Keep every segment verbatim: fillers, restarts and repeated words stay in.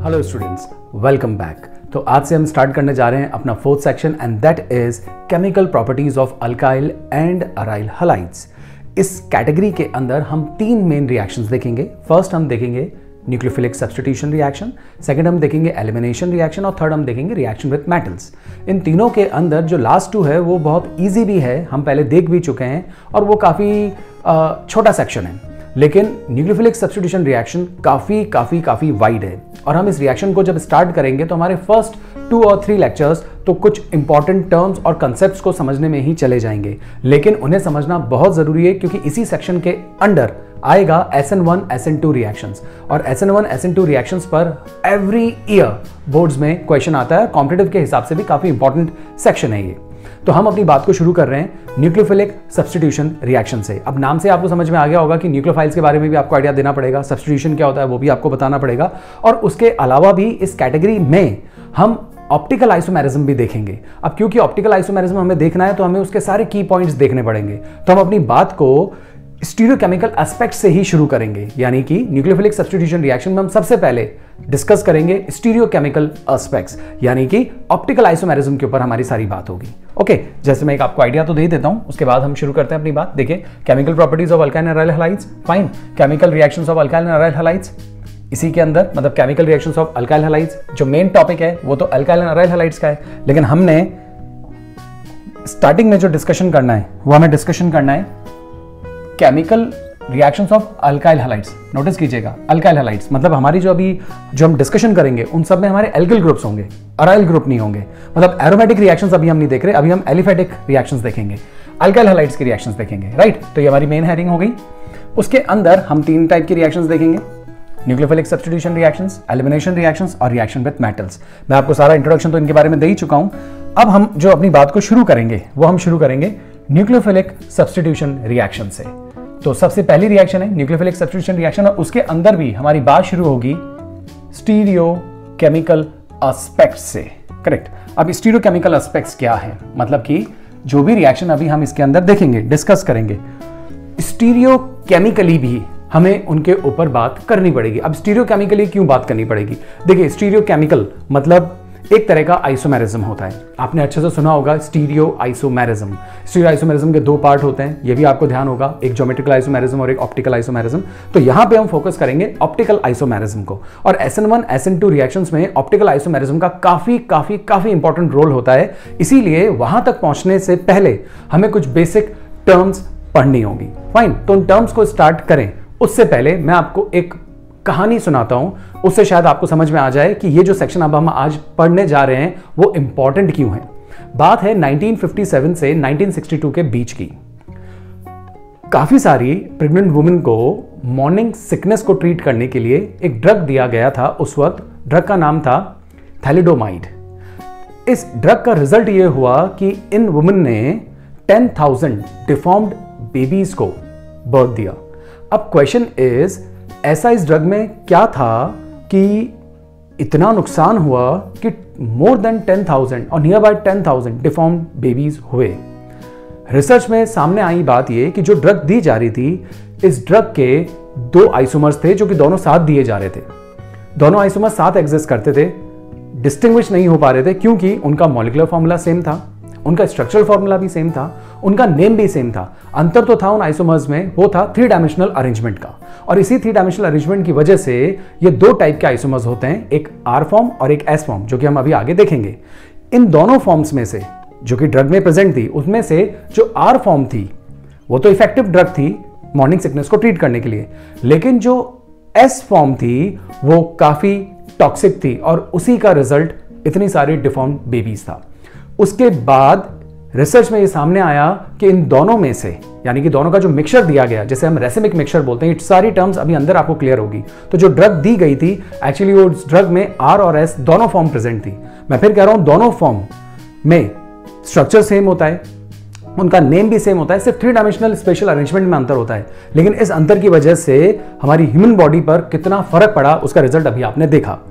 Hello students, welcome back. तो आज से हम स्टार्ट करने जा रहे हैं अपना fourth section and that is chemical properties of alkyl and aryl halides. इस कैटेगरी के अंदर हम तीन मेन रिएक्शंस देखेंगे। फर्स्ट हम देखेंगे न्यूक्लियोफिलिक सब्स्टिट्यूशन रिएक्शन, सेकंड हम देखेंगे एलिमिनेशन रिएक्शन और थर्ड हम देखेंगे रिएक्शन विद मेटल्स। इन तीनों के अंदर जो लास्ट टू है वो बहुत इजी भी है, हम पहले देख भी चुके हैं और वो काफ़ी छोटा सेक्शन है, लेकिन न्यूक्लियोफिलिक सब्स्टिट्यूशन रिएक्शन काफ़ी काफ़ी काफ़ी वाइड है और हम इस रिएक्शन को जब स्टार्ट करेंगे तो हमारे फर्स्ट टू और थ्री लेक्चर्स तो कुछ इंपॉर्टेंट टर्म्स और कंसेप्ट्स को समझने में ही चले जाएंगे, लेकिन उन्हें समझना बहुत ज़रूरी है क्योंकि इसी सेक्शन के अंडर आएगा S N one S N two reactions और S N one S N two reactions पर एवरी ईयर बोर्ड्स में क्वेश्चन आता है। कॉम्पिटिटिव के हिसाब से भी काफ़ी इंपॉर्टेंट सेक्शन है ये। तो हम अपनी बात को शुरू कर रहे हैं न्यूक्लियोफिलिक सब्स्टिट्यूशन रिएक्शन से। अब नाम से आपको समझ में आ गया होगा कि न्यूक्लियोफाइल्स के बारे में भी आपको आइडिया देना पड़ेगा, सब्स्टिट्यूशन क्या होता है वो भी आपको बताना पड़ेगा और उसके अलावा भी इस कैटेगरी में हम ऑप्टिकल आइसोमेरिज्म भी देखेंगे। अब क्योंकि ऑप्टिकल आइसोमेरिज्म हमें देखना है तो हमें उसके सारे की पॉइंट्स देखने पड़ेंगे, तो हम अपनी बात को स्टीरियोकेमिकल एस्पेक्ट से ही शुरू करेंगे, यानी कि न्यूक्लियोफिलिक सब्स्टिट्यूशन रिएक्शन में हम सबसे पहले डिस्कस करेंगे स्टीरियोकेमिकल एस्पेक्ट्स, यानी कि ऑप्टिकल आइसोमेरिज्म के ऊपर हमारी सारी बात होगी। ओके, जैसे मैं एक आपको आइडिया तो दे देता हूं, उसके बाद हम शुरू करते हैं अपनी बात। देखिए, chemical properties of alkyl and aryl halides, fine. Chemical reactions of alkyl and aryl halides, इसी के अंदर मतलब chemical reactions of alkyl halides, जो मेन टॉपिक है वो तो अल्काइल एंड अराइल हैलाइड्स का है, लेकिन हमने स्टार्टिंग में जो डिस्कशन करना है वो हमें डिस्कशन करना है chemical reactions of alkyl halides. Notice कीजिएगा, अल्काइल हैलाइड्स मतलब हमारी जो अभी जो हम डिस्कशन करेंगे उन सब में हमारे एल्किल ग्रुप्स होंगे, अराइल ग्रुप नहीं होंगे। मतलब एरोमेटिक रिएक्शंस अभी हम नहीं देख रहे, अभी हम एलिफेटिक रिएक्शंस देखेंगे, अल्काइल हैलाइड्स की रिएक्शंस देखेंगे, राइट। तो ये हमारी मेन हेडिंग हो गई। उसके अंदर हम तीन टाइप की रिएक्शंस देखेंगे, nucleophilic substitution reactions, elimination reactions और रिएक्शन विद मेटल्स। मैं आपको सारा इंट्रोडक्शन तो इनके बारे में दे ही चुका हूं। अब हम जो अपनी बात को शुरू करेंगे वो हम शुरू करेंगे न्यूक्लियोफिलिक सब्स्टिट्यूशन रिएक्शन से। तो सबसे पहली रिएक्शन है न्यूक्लियोफिलिक सब्स्टिट्यूशन रिएक्शन और उसके अंदर भी हमारी बात शुरू होगी स्टीरियोकेमिकल एस्पेक्ट्स से, करेक्ट। अब स्टीरियोकेमिकल एस्पेक्ट्स क्या है, मतलब कि जो भी रिएक्शन अभी हम इसके अंदर देखेंगे, डिस्कस करेंगे, स्टीरियोकेमिकली भी हमें उनके ऊपर बात करनी पड़ेगी। अब स्टीरियोकेमिकली क्यों बात करनी पड़ेगी? देखिए, स्टीरियोकेमिकल मतलब एक तरह का आइसोमेरिज्म होता है। आपने अच्छे से सुना होगा स्टीरियो आइसोमेरिज्म। स्टीरियो आइसोमेरिज्म के दो पार्ट होते हैं, ये भी आपको ध्यान होगा, एक ज्योमेट्रिकल आइसोमेरिज्म और एक ऑप्टिकल आइसोमेरिज्म। तो यहां पे हम फोकस करेंगे ऑप्टिकल आइसोमेरिज्म को और S N one S N two reactions में ऑप्टिकल आइसोमेरिज्म का काफी काफी काफी इंपॉर्टेंट रोल होता है। इसीलिए वहां तक पहुंचने से पहले हमें कुछ बेसिक टर्म्स पढ़नी होगी। फाइन, तो उन टर्म्स को स्टार्ट करें उससे पहले मैं आपको एक कहानी सुनाता हूं, उससे शायद आपको समझ में आ जाए कि ये जो सेक्शन अब हम आज पढ़ने जा रहे हैं वो इंपॉर्टेंट क्यों है। बात है नाइनटीन फिफ्टी सेवन से नाइनटीन सिक्सटी टू के बीच की। काफी सारी प्रेग्नेंट वुमेन को मॉर्निंग सिकनेस को ट्रीट करने के लिए एक ड्रग दिया गया था। उस वक्त ड्रग का नाम था थैलिडोमाइड। इस ड्रग का रिजल्ट ये हुआ कि इन वुमेन ने टेन थाउजेंड डिफॉर्म्ड बेबीज को बर्थ दिया। अब क्वेश्चन इज, ऐसा इस ड्रग में क्या था कि इतना नुकसान हुआ कि मोर देन टेन थाउजेंड और near by ten thousand deformed babies हुए। रिसर्च में सामने आई बात यह कि जो ड्रग दी जा रही थी, इस ड्रग के दो आइसोमर्स थे जो कि दोनों साथ दिए जा रहे थे। दोनों आइसोमर्स साथ एग्जिस्ट करते थे, डिस्टिंग्विश नहीं हो पा रहे थे क्योंकि उनका मॉलिक्यूलर फॉर्मूला सेम था, उनका स्ट्रक्चरल फॉर्मूला भी सेम था, उनका नेम भी सेम था। अंतर तो था उन आइसोमर्स में, वो था थ्री डायमेंशनल अरेंजमेंट का। और इसी थ्री डायमेंशनल अरेंजमेंट की वजह से ये दो टाइप के आइसोमर्स होते हैं, एक आर फॉर्म और एक एस फॉर्म, जो कि हम अभी आगे देखेंगे। इन दोनों फॉर्म्स में से जो कि ड्रग में प्रेजेंट थी, उसमें से जो आर फॉर्म थी वो तो इफेक्टिव ड्रग थी मॉर्निंग सिकनेस को ट्रीट करने के लिए, लेकिन जो एस फॉर्म थी वो काफी टॉक्सिक थी और उसी का रिजल्ट इतनी सारी डिफॉर्म्ड बेबीज था। उसके बाद रिसर्च में ये सामने आया कि इन दोनों में से, यानी कि दोनों का जो मिक्सचर दिया गया, जैसे हम रेसिमिक मिक्सचर बोलते हैं, ये सारी टर्म्स अभी अंदर आपको क्लियर होगी। तो जो ड्रग दी गई थी एक्चुअली वो ड्रग में आर और एस दोनों फॉर्म प्रेजेंट थी। मैं फिर कह रहा हूं, दोनों फॉर्म में स्ट्रक्चर सेम होता है, उनका नेम भी सेम होता है, सिर्फ थ्री डायमेंशनल स्पेशल अरेंजमेंट में अंतर होता है। लेकिन इस अंतर की वजह से हमारी ह्यूमन बॉडी पर कितना फर्क पड़ा उसका रिजल्ट अभी आपने देखा।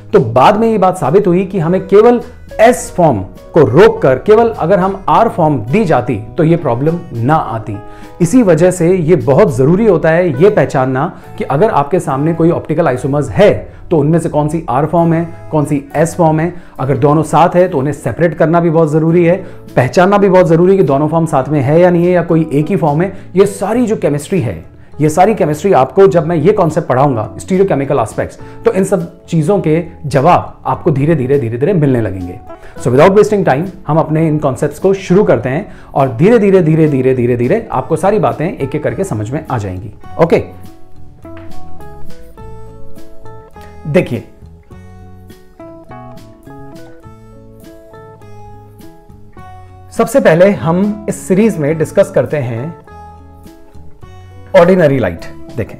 तो बाद में ये बात साबित हुई कि हमें केवल एस फॉर्म को रोककर केवल अगर हम आर फॉर्म दी जाती तो ये प्रॉब्लम ना आती। इसी वजह से ये बहुत जरूरी होता है ये पहचानना कि अगर आपके सामने कोई ऑप्टिकल आइसोमर्स है तो उनमें से कौन सी आर फॉर्म है, कौन सी एस फॉर्म है। अगर दोनों साथ है तो उन्हें सेपरेट करना भी बहुत जरूरी है, पहचानना भी बहुत जरूरी है कि दोनों फॉर्म साथ में है या नहीं है, या कोई एक ही फॉर्म है। ये सारी जो केमिस्ट्री है, ये सारी केमिस्ट्री आपको जब मैं ये कॉन्सेप्ट पढ़ाऊंगा स्टीरियोकेमिकल एस्पेक्ट्स, तो इन सब चीजों के जवाब आपको धीरे धीरे धीरे धीरे मिलने लगेंगे। सो विदाउट वेस्टिंग टाइम हम अपने इन कॉन्सेप्ट्स को शुरू करते हैं और धीरे धीरे धीरे धीरे धीरे धीरे आपको सारी बातें एक एक करके समझ में आ जाएंगी। ओके, देखिए सबसे पहले हम इस सीरीज में डिस्कस करते हैं ऑर्डिनरी लाइट। देखें,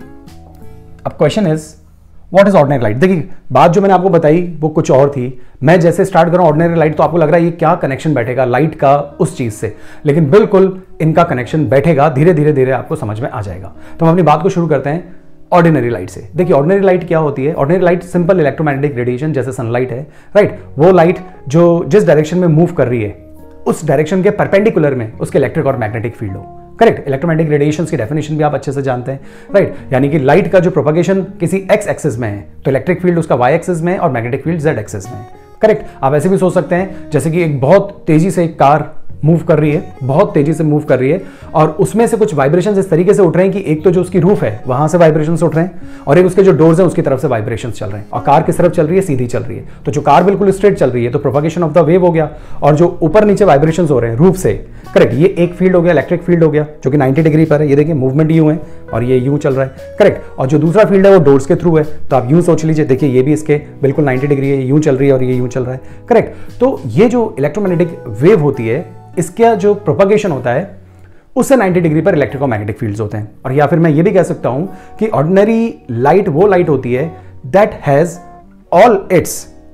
अब question is what is ordinary light. देखिए, बात जो मैंने आपको बताई वो कुछ और थी। मैं जैसे स्टार्ट करूं ऑर्डिनरी लाइट तो आपको लग रहा है ये क्या कनेक्शन बैठेगा लाइट का उस चीज से, लेकिन बिल्कुल इनका कनेक्शन बैठेगा, धीरे धीरे धीरे आपको समझ में आ जाएगा। तो हम अपनी बात को शुरू करते हैं ऑर्डिनरी लाइट से। देखिए, ऑर्डिनरी लाइट क्या होती है? Ordinary light simple electromagnetic radiation, जैसे सनलाइट है, राइट। वो लाइट जो जिस डायरेक्शन में मूव कर रही है उस डायरेक्शन के परपेंडिकुलर में उसके इलेक्ट्रिक और मैग्नेटिक फील्ड हो। करेक्ट। इलेक्ट्रोमैग्नेटिक रेडिएशन की डेफिनेशन भी आप अच्छे से जानते हैं, राइट। यानी कि लाइट का जो प्रोपगेशन किसी एक्स एक्सिस में है तो इलेक्ट्रिक फील्ड उसका वाई एक्सिस में और मैग्नेटिक फील्ड जेड एक्सिस में। करेक्ट। आप ऐसे भी सोच सकते हैं जैसे कि एक बहुत तेजी से एक कार मूव कर रही है, बहुत तेजी से मूव कर रही है और उसमें से कुछ वाइब्रेशंस इस तरीके से उठ रहे हैं कि एक तो जो उसकी रूफ है वहां से वाइब्रेशंस उठ रहे हैं और एक उसके जो डोर्स हैं उसकी तरफ से वाइब्रेशंस चल रहे हैं। और कार किस तरफ चल रही है? सीधी चल रही है। तो जो कार बिल्कुल स्ट्रेट चल रही है तो प्रोपगेशन ऑफ द वेव हो गया, और जो ऊपर नीचे वाइब्रेशंस हो रहे हैं रूफ से, करेक्ट, ये एक फील्ड हो गया, इलेक्ट्रिक फील्ड हो गया जो कि नाइंटी डिग्री पर है। ये देखिए मूवमेंट यूं है और ये यूं चल रहा है, करेक्ट। और जो दूसरा फील्ड है वो डोर्स के थ्रू है, तो आप यूं सोच लीजिए, देखिए ये भी इसके बिल्कुल नाइंटी डिग्री है, यूं चल रही है और ये यूं चल रहा है, करेक्ट। तो ये जो इलेक्ट्रोमैग्नेटिक वेव होती है इसका जो प्रोपगेशन होता है उससे नाइंटी डिग्री पर इलेक्ट्रिक और मैग्नेटिक फील्ड्स होते हैं। और या फिर मैं ये भी कह सकता हूं कि ऑर्डिनरी लाइट वो लाइट होती है that has all its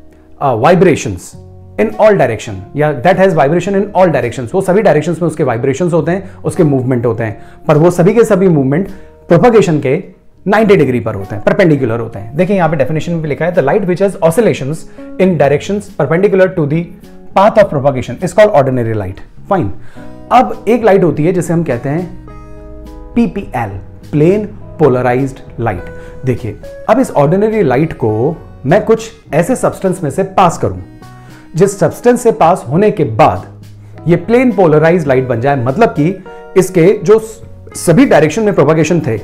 vibrations in all direction, या that has vibration in all directions. वो सभी डायरेक्शंस में उसके वाइब्रेशंस होते हैं, उसके मूवमेंट होते हैं, पर वो सभी के सभी मूवमेंट प्रोपगेशन के नाइंटी डिग्री पर होते हैं, परपेंडिकुलर होते हैं। देखिए यहां पे डेफिनेशन में लिखा है, the light which has oscillations in directions perpendicular to the path of propagation is called ordinary light. Fine. अब एक लाइट होती है जिसे हम कहते हैं P P L, plane polarised light. देखिए, अब इस ऑर्डिनरी लाइट को मैं कुछ ऐसे सब्सटेंस में से पास करूं जिस सब्सटेंस से पास होने के बाद ये प्लेन पोलराइज्ड लाइट बन जाए, मतलब कि इसके जो सभी डायरेक्शन में प्रोपगेशन थे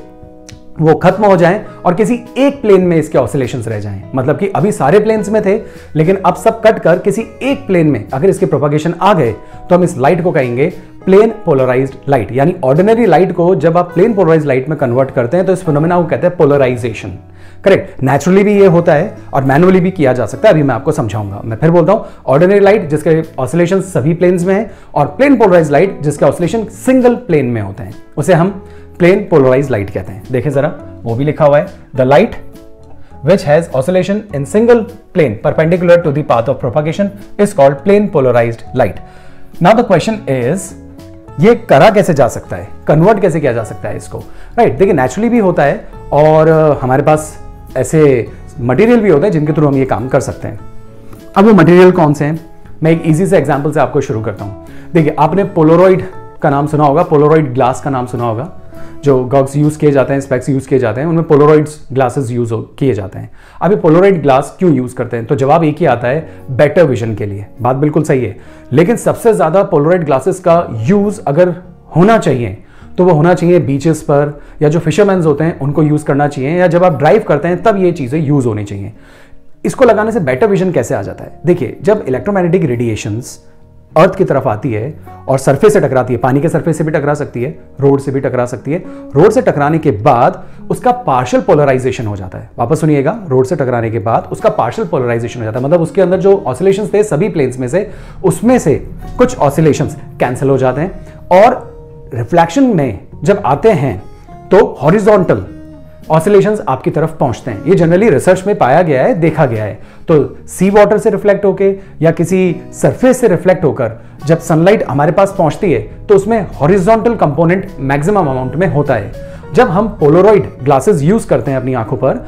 वो खत्म हो जाएं और किसी एक प्लेन में इसके ऑसिलेशंस रह जाएं। मतलब कि अभी सारे प्लेन्स में थे लेकिन अब सब कट कर किसी एक प्लेन में अगर इसके प्रोपगेशन आ गए तो हम इस लाइट को कहेंगे प्लेन पोलराइज्ड लाइट। यानी ऑर्डिनरी लाइट को जब आप प्लेन पोलराइज्ड लाइट में कन्वर्ट करते हैं तो इस फिनोमेना को कहते हैं पोलराइजेशन। करेक्ट। नेचुरली भी ये होता है और मैनुअली भी किया जा सकता है, अभी मैं आपको समझाऊंगा। मैं फिर बोलता हूं, ऑर्डिनरी लाइट जिसके ऑसिलेशन सभी प्लेन्स में है और प्लेन पोलराइज्ड लाइट जिसके ऑसिलेशन सिंगल प्लेन में होते हैं उसे हम प्लेन पोलराइज्ड लाइट कहते हैं। देखें जरा, वो भी लिखा हुआ है, the light which has oscillation in single plane perpendicular to the path of propagation is called plane polarized light. Now the question is, ये करा कैसे जा सकता है, कन्वर्ट कैसे किया जा सकता है इसको, राइट। देखिए नेचुरली भी होता है और हमारे पास ऐसे मटेरियल भी होते हैं जिनके थ्रू हम ये काम कर सकते हैं। अब वो मटेरियल कौन से हैं, मैं एक इजी से एग्जांपल से आपको शुरू करता हूँ। देखिए, आपने पोलरॉइड का नाम सुना होगा, पोलरॉइड ग्लास का नाम सुना होगा। जो गॉगल्स यूज किए जाते हैं, स्पेक्स यूज किए जाते हैं, उनमें पोलरॉइड्स ग्लासेस यूज किए जाते हैं। अब ये पोलरॉइड ग्लास क्यों यूज करते हैं? तो जवाब एक ही आता है, बेटर विजन के लिए। बात बिल्कुल सही है, लेकिन सबसे ज्यादा पोलरॉइड ग्लासेस का यूज अगर होना चाहिए तो वो होना चाहिए बीचेस पर, या जो फिशरमैन होते हैं उनको यूज करना चाहिए, या जब आप ड्राइव करते हैं तब ये चीजें यूज होनी चाहिए। इसको लगाने से बेटर विजन कैसे आ जाता है? देखिए, जब इलेक्ट्रोमैग्नेटिक रेडिएशंस अर्थ की तरफ आती है और सरफेस से टकराती है, पानी के सरफेस से भी टकरा सकती है, रोड से भी टकरा सकती है, रोड से टकराने के बाद उसका पार्शियल पोलराइजेशन हो जाता है। वापस सुनिएगा, रोड से टकराने के बाद उसका पार्शियल पोलराइजेशन हो जाता है, मतलब उसके अंदर जो ऑसिलेशंस थे सभी प्लेन्स में से, उसमें से कुछ ऑसिलेशंस कैंसिल हो जाते हैं और रिफ्लेक्शन में जब आते हैं तो हॉरिजॉन्टल ऑसिलेशंस आपकी तरफ पहुंचते हैं। ये जनरली रिसर्च में पाया गया है, देखा गया है। तो सी वाटर से रिफ्लेक्ट होकर या किसी सरफेस से रिफ्लेक्ट होकर जब सनलाइट हमारे पास पहुंचती है तो उसमें हॉरिजॉन्टल कंपोनेंट मैक्सिमम अमाउंट में होता है। जब हम पोलरॉइड ग्लासेस यूज करते हैं अपनी आंखों पर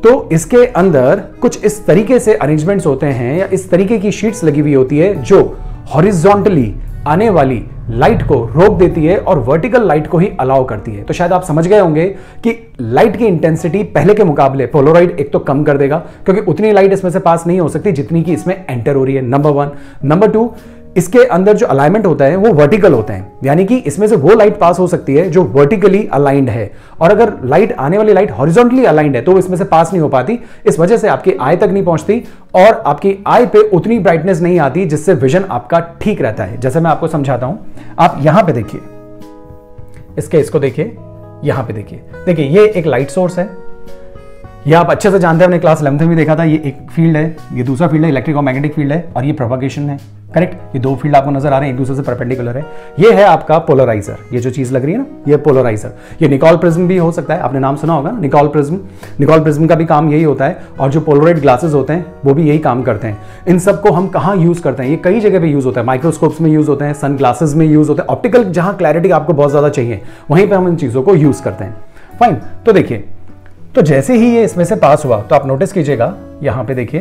तो इसके अंदर कुछ इस तरीके से अरेंजमेंट्स होते हैं या इस तरीके की शीट्स लगी हुई होती है जो हॉरिजॉन्टली आने वाली लाइट को रोक देती है और वर्टिकल लाइट को ही अलाउ करती है। तो शायद आप समझ गए होंगे कि लाइट की इंटेंसिटी पहले के मुकाबले पोलराइड एक तो कम कर देगा, क्योंकि उतनी लाइट इसमें से पास नहीं हो सकती जितनी कि इसमें एंटर हो रही है, नंबर वन। नंबर टू, इसके अंदर जो अलाइनमेंट होता है वो वर्टिकल होते हैं, यानी कि इसमें से वो लाइट पास हो सकती है जो वर्टिकली अलाइंड है, और अगर लाइट आने वाली लाइट हॉरिजॉन्टली अलाइंड है तो वो इसमें से पास नहीं हो पाती। इस वजह से आपकी आई तक नहीं पहुंचती और आपकी आई पे उतनी ब्राइटनेस नहीं आती जिससे विजन आपका ठीक रहता है। जैसे मैं आपको समझाता हूं, आप यहां पे देखिए, इसके इसको देखिए, यहां पे देखिए, देखिए ये एक लाइट सोर्स है, ये आप अच्छे से जानते हैं, हमने क्लास इलेवेंथ में देखा था। ये एक फील्ड है, ये दूसरा फील्ड है, इलेक्ट्रिक और मैग्नेटिक फील्ड है, और ये प्रोपगेशन है, करेक्ट। ये दो फील्ड आपको नजर आ रहे हैं, एक दूसरे से परपेंडिकुलर है। ये है आपका पोलराइजर, ये जो चीज लग रही है ना, ये पोलराइजर। ये निकॉल प्रिज्म भी हो सकता है, आपने नाम सुना होगा ना, निकॉल प्रिज्म। निकॉल प्रिज्म का भी काम यही होता है, और जो पोलराइड ग्लासेस होते हैं वो भी यही काम करते हैं। इन सबको हम कहाँ यूज करते हैं? ये कई जगह पे यूज होता है, माइक्रोस्कोप्स में यूज होते हैं, सन ग्लासेस में यूज होते हैं, ऑप्टिकल जहां क्लैरिटी आपको बहुत ज्यादा चाहिए वहीं पर हम इन चीजों को यूज करते हैं। फाइन, तो देखिए, तो जैसे ही ये इसमें से पास हुआ तो आप नोटिस कीजिएगा, यहां पे देखिए,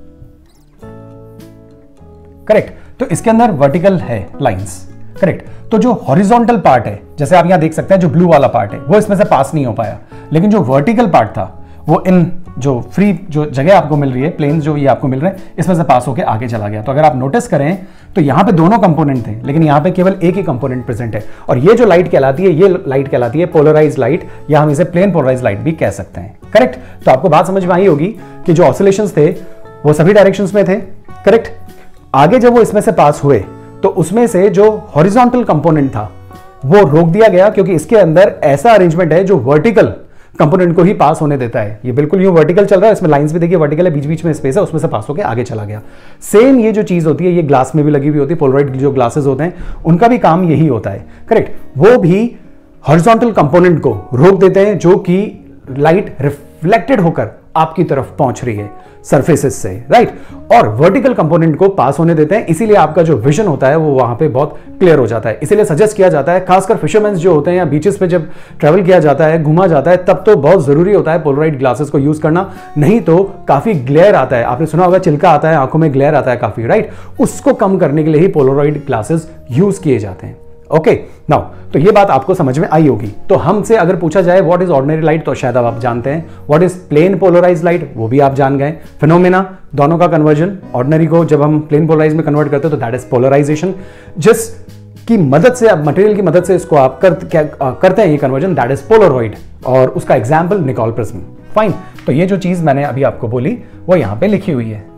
करेक्ट। तो इसके अंदर वर्टिकल है लाइंस, करेक्ट। तो जो हॉरिजॉन्टल पार्ट है, जैसे आप यहां देख सकते हैं, जो ब्लू वाला पार्ट है वो इसमें से पास नहीं हो पाया, लेकिन जो वर्टिकल पार्ट था वो इन जो फ्री जो जगह आपको मिल रही है, प्लेन्स जो ये आपको मिल रहे हैं, इसमें से पास होकर आगे चला गया। तो अगर आप नोटिस करें तो यहां पे दोनों कंपोनेंट थे, लेकिन यहां पे केवल एक ही कंपोनेंट प्रेजेंट है, और ये जो लाइट कहलाती है, ये लाइट कहलाती है पोलराइज्ड लाइट, या हम इसे प्लेन पोलराइज्ड लाइट भी कह सकते हैं, करेक्ट। तो आपको बात समझ में आई होगी कि जो ऑसिलेशंस थे वो सभी डायरेक्शंस में थे, करेक्ट। आगे जब वो इसमें से पास हुए तो उसमें से जो हॉरिजॉन्टल कंपोनेंट था वो रोक दिया गया, क्योंकि इसके अंदर ऐसा अरेंजमेंट है जो वर्टिकल कंपोनेंट को ही पास होने देता है। ये बिल्कुल यूं वर्टिकल चल रहा है, इसमें लाइंस भी देखिए वर्टिकल है, बीच बीच में स्पेस है, उसमें से पास होकर आगे चला गया। सेम ये जो चीज होती है ये ग्लास में भी लगी हुई होती है, पोलराइड जो ग्लासेस होते हैं उनका भी काम यही होता है, करेक्ट। वो भी हॉरिजॉन्टल कंपोनेंट को रोक देते हैं जो कि लाइट रिफ्लेक्टेड होकर आपकी तरफ पहुंच रही है सरफेसेस से, राइट, और वर्टिकल कंपोनेंट को पास होने देते हैं। इसीलिए आपका जो विजन होता है वो वहां पे बहुत क्लियर हो जाता है। इसीलिए सजेस्ट किया जाता है, खासकर फिशरमैन जो होते हैं या बीचेस पे जब ट्रैवल किया जाता है, घूमा जाता है, तब तो बहुत जरूरी होता है पोलराइड ग्लासेस को यूज करना, नहीं तो काफी ग्लेयर आता है। आपने सुना होगा चिल्का आता है, आंखों में ग्लेयर आता है काफी, राइट, उसको कम करने के लिए ही पोलराइड ग्लासेस यूज किए जाते हैं। ओके, नाउ तो ये बात आपको समझ में आई होगी। तो हमसे अगर पूछा जाए व्हाट इज ऑर्डिनरी लाइट, तो शायद अब आप जानते हैं। What is plane polarised light, वो भी आप जान गए। फिनोमेना, दोनों का कन्वर्जन, ऑर्डिनरी को जब हम प्लेन पोलराइज में कन्वर्ट करते हैं तो दैट इज पोलराइजेशन, जिस की मदद से, अब मटेरियल की मदद से इसको आप कर, क्या करते हैं ये कन्वर्जन, दैट इज पोलराइड, और उसका एग्जाम्पल निकॉल प्रिज्म। फाइन, तो ये जो चीज मैंने अभी आपको बोली वो यहां पे लिखी हुई है।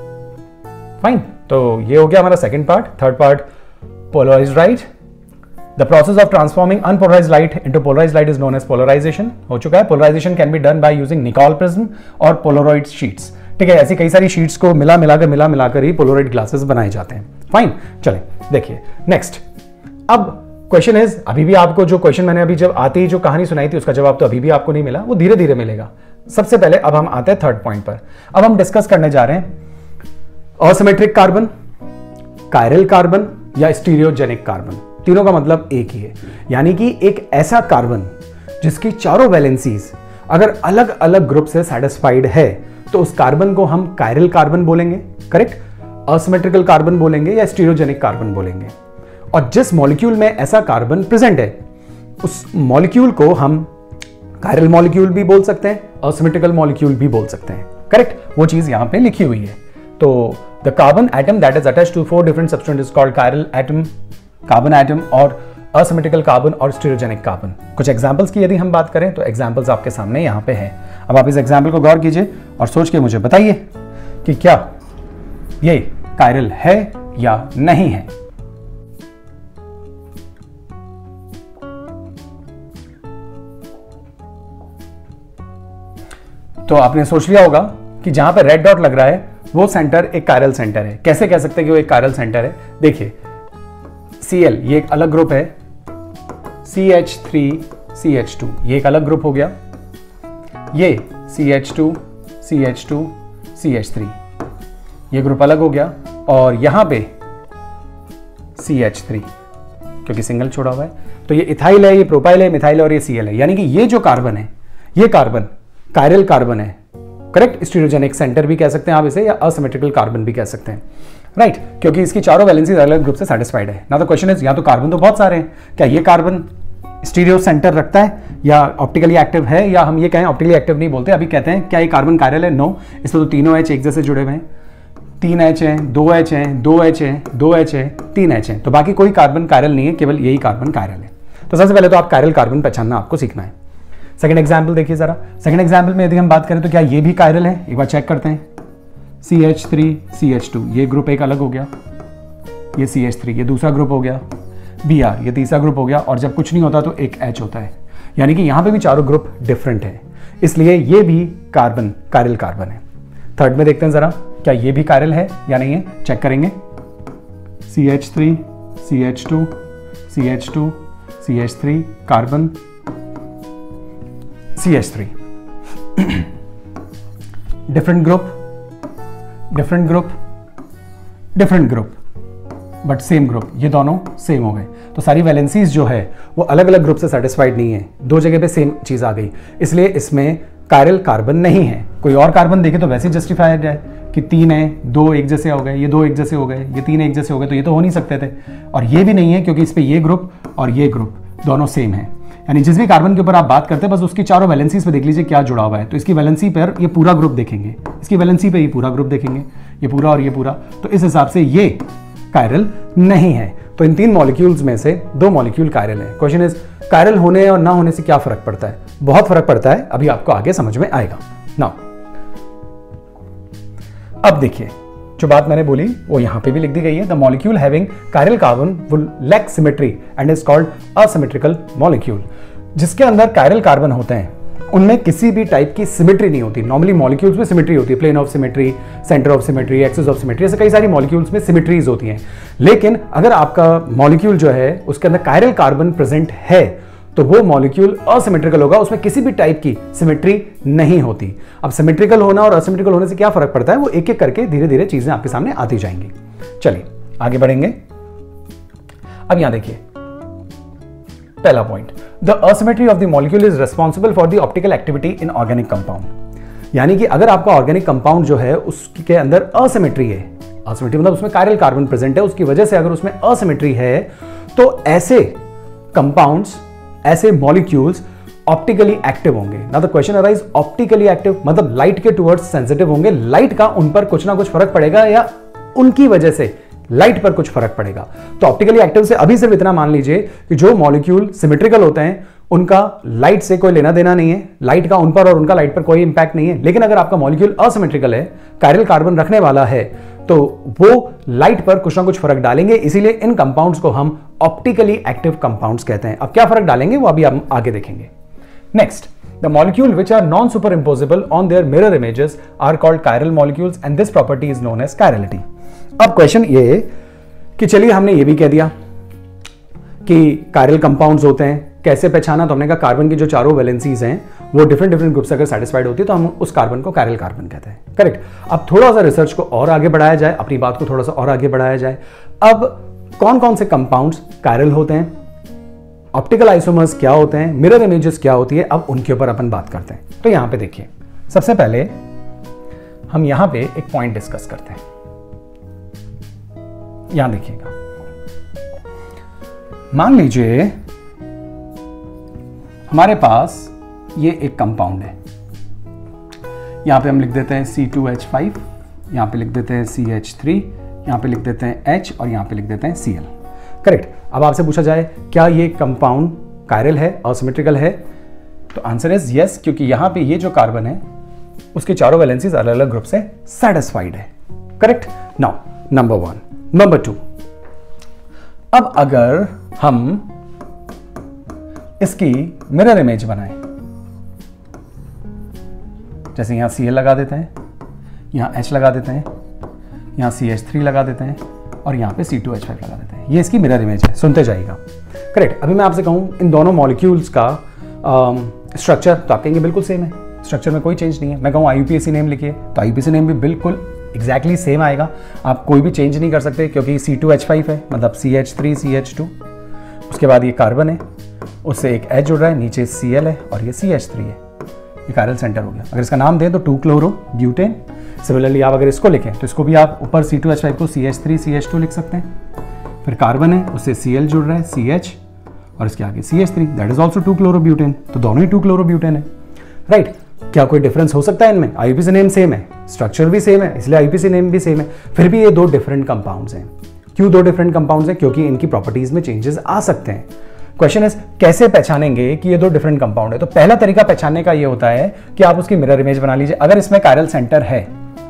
फाइन, तो ये हो गया हमारा second part. Third part, polarized light. The process of transforming unpolarized light into polarized light is known as polarization। हो चुका है। Polarization can be done by using Nicol prism और Polaroid sheets। ठीक है, ऐसी कई सारी शीट्स को मिला मिलाकर मिला मिलाकर ही पोलराइड ग्लासेस बनाए जाते हैं। फाइन, चले देखिए नेक्स्ट। अब क्वेश्चन इज, अभी भी आपको जो क्वेश्चन मैंने अभी जब आते ही जो कहानी सुनाई थी उसका जवाब तो अभी भी आपको नहीं मिला, वो धीरे धीरे मिलेगा। सबसे पहले अब हम आते हैं थर्ड पॉइंट पर। अब हम डिस्कस करने जा रहे हैं असिमेट्रिक कार्बन, कायरल कार्बन या स्टीरियोजेनिक कार्बन। तीनों का मतलब एक ही है, यानी कि एक ऐसा कार्बन जिसकी चारों वैलेंसीज अगर अलग अलग ग्रुप से सेटिस्फाइड है तो उस कार्बन को हम कायरल कार्बन बोलेंगे, करेक्ट, असिमेट्रिकल कार्बन बोलेंगे या स्टीरियोजेनिक कार्बन बोलेंगे। और जिस मॉलिक्यूल में ऐसा कार्बन प्रेजेंट है उस मॉलिक्यूल को हम कायरल मॉलिक्यूल भी बोल सकते हैं, असिमेट्रिकल मॉलिक्यूल भी बोल सकते हैं, करेक्ट। वो चीज यहां पे लिखी हुई है। तो the carbon atom that is attached to four different substance is called chiral atom, carbon atom, और असिमेट्रिकल कार्बन और स्टीरियोजेनिक कार्बन। कुछ एग्जांपल्स की यदि हम बात करें तो एग्जांपल्स आपके सामने यहां पे हैं। अब आप इस एग्जांपल को गौर कीजिए और सोच के मुझे बताइए कि क्या ये कायरल है या नहीं है। तो आपने सोच लिया होगा कि जहां पे रेड डॉट लग रहा है वो सेंटर एक कायरल सेंटर है। कैसे कह सकते हैं कि वो एक कायरल सेंटर है? देखिए, Cl ये एक अलग ग्रुप है, C H three C H two ये एक अलग ग्रुप हो गया, ये C H two C H two C H three ये ग्रुप अलग हो गया, और यहां पे सी एच थ्री क्योंकि सिंगल छोड़ा हुआ है। तो ये इथाइल है, ये प्रोपाइल है, मिथाइल है और ये Cl है। यानी कि ये जो कार्बन है ये कार्बन कायरल कार्बन है, करेक्ट, स्टीरियोजेनिक सेंटर भी कह सकते हैं आप इसे, या असिमेट्रिकल कार्बन भी कह सकते हैं, राइट right? क्योंकि इसकी चारों वैलेंसीज अलग अलग ग्रुप से सेटिस्फाइड है। नाउ द क्वेश्चन इज, या तो कार्बन तो बहुत सारे हैं, क्या ये कार्बन स्टीरियो सेंटर रखता है या ऑप्टिकली एक्टिव है, या हम ये कहें ऑप्टिकली एक्टिव नहीं बोलते, अभी कहते हैं क्या ये कार्बन कायरल है? नो, इसमें तो तीनों एच एक जैसे जुड़े हुए हैं, तीन एच हैं, दो एच हैं, दो एच हैं, दो एच है, तीन एच हैं, तो बाकी कोई कार्बन कायरल नहीं है, केवल यही कार्बन कायरल है। तो सबसे पहले तो आप कायरल कार्बन पहचानना आपको सीखना है। सेकंड एग्जांपल देखिए जरा, सेकंड एग्जांपल में यदि हम बात करें तो क्या ये भी कायरल है? एक बार चेक करते हैं, C H three C H two, ये ग्रुप एक अलग हो गया, ये सी एच थ्री, ये दूसरा ग्रुप हो गया, बी आर, ये तीसरा ग्रुप हो गया, और जब कुछ नहीं होता तो एक H होता है, यानी कि यहां पे भी चारों ग्रुप डिफरेंट है, इसलिए ये भी कार्बन कायरल कार्बन है। थर्ड में देखते हैं जरा, क्या ये भी कायरल है या नहीं है, चेक करेंगे, C H three C H two C H two C H three carbon C H three, different group different group different group but same group, ये दोनों सेम हो गए। तो सारी वैलेंसीज जो है वो अलग अलग ग्रुप से सेटिस्फाइड नहीं है, दो जगह पे सेम चीज आ गई, इसलिए इसमें कायरल कार्बन नहीं है। कोई और कार्बन देखे तो वैसे जस्टिफाइड है कि तीन है, दो एक जैसे हो गए, ये दो एक जैसे हो गए, ये तीन एक जैसे हो गए, तो ये तो हो नहीं सकते थे, और ये भी नहीं है क्योंकि इस पे ये ग्रुप और ये ग्रुप दोनों सेम है। यानी जिस भी कार्बन के ऊपर आप बात करते हैं बस उसकी चारों वैलेंसीज पे देख लीजिए क्या जुड़ा हुआ है, तो इसकी वैलेंसी पर ये पूरा ग्रुप देखेंगे, इसकी वैलेंसी पे ये पूरा ग्रुप देखेंगे, ये पूरा और ये पूरा, तो इस हिसाब से ये कायरल नहीं है। तो इन तीन मॉलिक्यूल्स में से दो मॉलिक्यूल कायरल है। क्वेश्चन इज, कायरल होने और ना होने से क्या फर्क पड़ता है? बहुत फर्क पड़ता है, अभी आपको आगे समझ में आएगा। नाउ अब देखिए, जो बात मैंने बोली वो यहां पे भी लिख दी गई है, the molecule having chiral carbon will lack symmetry and is called asymmetrical molecule. जिसके अंदर कायरल कार्बन होते हैं उनमें किसी भी टाइप की सिमेट्री नहीं होती। नॉर्मली मॉलिक्यूल्स में सिमेट्री होती है, plane of symmetry, center of symmetry, axis of symmetry, ऐसे कई सारी मॉलिक्यूल्स में सिमेट्रीज होती हैं। लेकिन अगर आपका मॉलिक्यूल जो है उसके अंदर कायरल कार्बन प्रेजेंट है तो वो मॉलिक्यूल असिमेट्रिकल होगा, उसमें किसी भी टाइप की सिमेट्री नहीं होती। अब सिमेट्रिकल होना और असिमेट्रिकल होने से क्या फर्क पड़ता है, वो एक एक करके धीरे धीरे चीजें आपके सामने आती जाएंगी। चलिए आगे बढ़ेंगे। अब यहां देखिए पहला point, the asymmetry of the molecule is responsible for the optical activity in organic compound. यानी कि अगर आपका ऑर्गेनिक कंपाउंड जो है उसके अंदर असिमेट्री है, असिमेट्री मतलब उसमें कायरल कार्बन प्रेजेंट है, उसकी वजह से अगर उसमें असिमेट्री है तो ऐसे कंपाउंड्स, ऐसे मॉलिक्यूल्स ऑप्टिकली एक्टिव होंगे। Now the question arise, optically active मतलब लाइट के टुवर्ड्स सेंसिटिव होंगे, लाइट का उन पर कुछ ना कुछ फर्क पड़ेगा या उनकी वजह से लाइट पर कुछ फर्क पड़ेगा। तो ऑप्टिकली एक्टिव से अभी सिर्फ इतना मान लीजिए कि जो मॉलिक्यूल सिमेट्रिकल होते हैं उनका लाइट से कोई लेना देना नहीं है, लाइट का उन पर और उनका लाइट पर कोई इंपैक्ट नहीं है। लेकिन अगर आपका मॉलिक्यूल असिमेट्रिकल है, कायरल कार्बन रखने वाला है, तो वो लाइट पर कुछ ना कुछ फर्क डालेंगे, इसीलिए इन कंपाउंड्स को हम ऑप्टिकली एक्टिव कंपाउंड्स कहते हैं। अब क्या फर्क डालेंगे वो अभी हम आगे देखेंगे। Next, the molecule which are non-superimposable on their mirror images are called chiral molecules and this property is known as chirality. अब क्वेश्चन ये कि चलिए हमने ये भी कह दिया कि कायरल कंपाउंड्स होते हैं, कैसे पहचाना, तो हमने कहा कार्बन की जो चारों वैलेंसीज हैं वो डिफरेंट डिफरेंट ग्रुप से अगर सेटिस्फाइड होती है तो हम उस कार्बन को कायरल कार्बन कहते हैं। करेक्ट। अब थोड़ा सा रिसर्च को और आगे बढ़ाया जाए, अपनी बात को थोड़ा सा और आगे बढ़ाया जाए। अब कौन कौन से कंपाउंड्स कायरल होते हैं, ऑप्टिकल आइसोमर्स क्या होते हैं, मिरर इमेजेस क्या होती है, अब उनके ऊपर अपन बात करते हैं। तो यहां पे देखिए, सबसे पहले हम यहां पे एक पॉइंट डिस्कस करते हैं। यहां देखिएगा, मान लीजिए हमारे पास ये एक कंपाउंड है, यहां पे हम लिख देते हैं सी टू एच फाइव, यहां पे लिख देते हैं सी एच थ्री, यहां पे लिख देते हैं H और यहां पे लिख देते हैं सी एल। करेक्ट। अब आपसे पूछा जाए क्या ये कंपाउंड कायरल है, असिमेट्रिकल है, तो आंसर इज यस, क्योंकि यहां पे ये जो कार्बन है उसके चारों वैलेंसीज अलग अलग ग्रुप से सेटिस्फाइड है। Correct. Now number one. Number two, अब अगर हम इसकी मिरर इमेज बनाएं, जैसे यहां सी एल लगा देते हैं, यहां H लगा देते हैं, यहां सी एच थ्री लगा देते हैं और यहां पे सी टू एच फाइव लगा देते हैं, ये इसकी मिरर इमेज है। सुनते जाइएगा। करेक्ट। अभी मैं आपसे कहूं इन दोनों मॉलिक्यूल्स का स्ट्रक्चर, तो आप कहेंगे बिल्कुल सेम है, स्ट्रक्चर में कोई चेंज नहीं है। मैं कहूं I U P A C name लिखिए, तो I U P A C name भी बिल्कुल एग्जैक्टली सेम आएगा, आप कोई भी चेंज नहीं कर सकते, क्योंकि सी टू एच फाइव है मतलब C H three C H two, उसके बाद ये कार्बन है, उससे एक H जुड़ रहा है, नीचे सी एल है और ये सी एच थ्री है। ये कायरल सेंटर हो गया। अगर इसका नाम दें तो टू क्लोरो ब्यूटेन। सिमिलरली आप अगर इसको लिखें तो इसको भी आप ऊपर सी टू एच फाइव को C H three C H two लिख सकते हैं। फिर कार्बन है उससे Cl जुड़ रहा है सी एच और इसके आगे C H three, that is also two chloro butane. तो दोनों ही टू क्लोरो ब्यूटेन है, राइट। क्या कोई डिफरेंस हो सकता है इनमें? आईयूपीएसी नेम सेम है, स्ट्रक्चर भी सेम है, इसलिए आईयूपीएसी नेम भी सेम है, फिर भी ये दो डिफरेंट कंपाउंड्स हैं। क्यों दो डिफरेंट कंपाउंड्स हैं? क्योंकि इनकी प्रॉपर्टीज में चेंजेस आ सकते हैं। क्वेश्चन इज कैसे पहचानेंगे कि ये दो डिफरेंट कंपाउंड है? तो पहला तरीका पहचानने का ये होता है कि आप उसकी मिरर इमेज बना लीजिए। अगर इसमें कायरल सेंटर है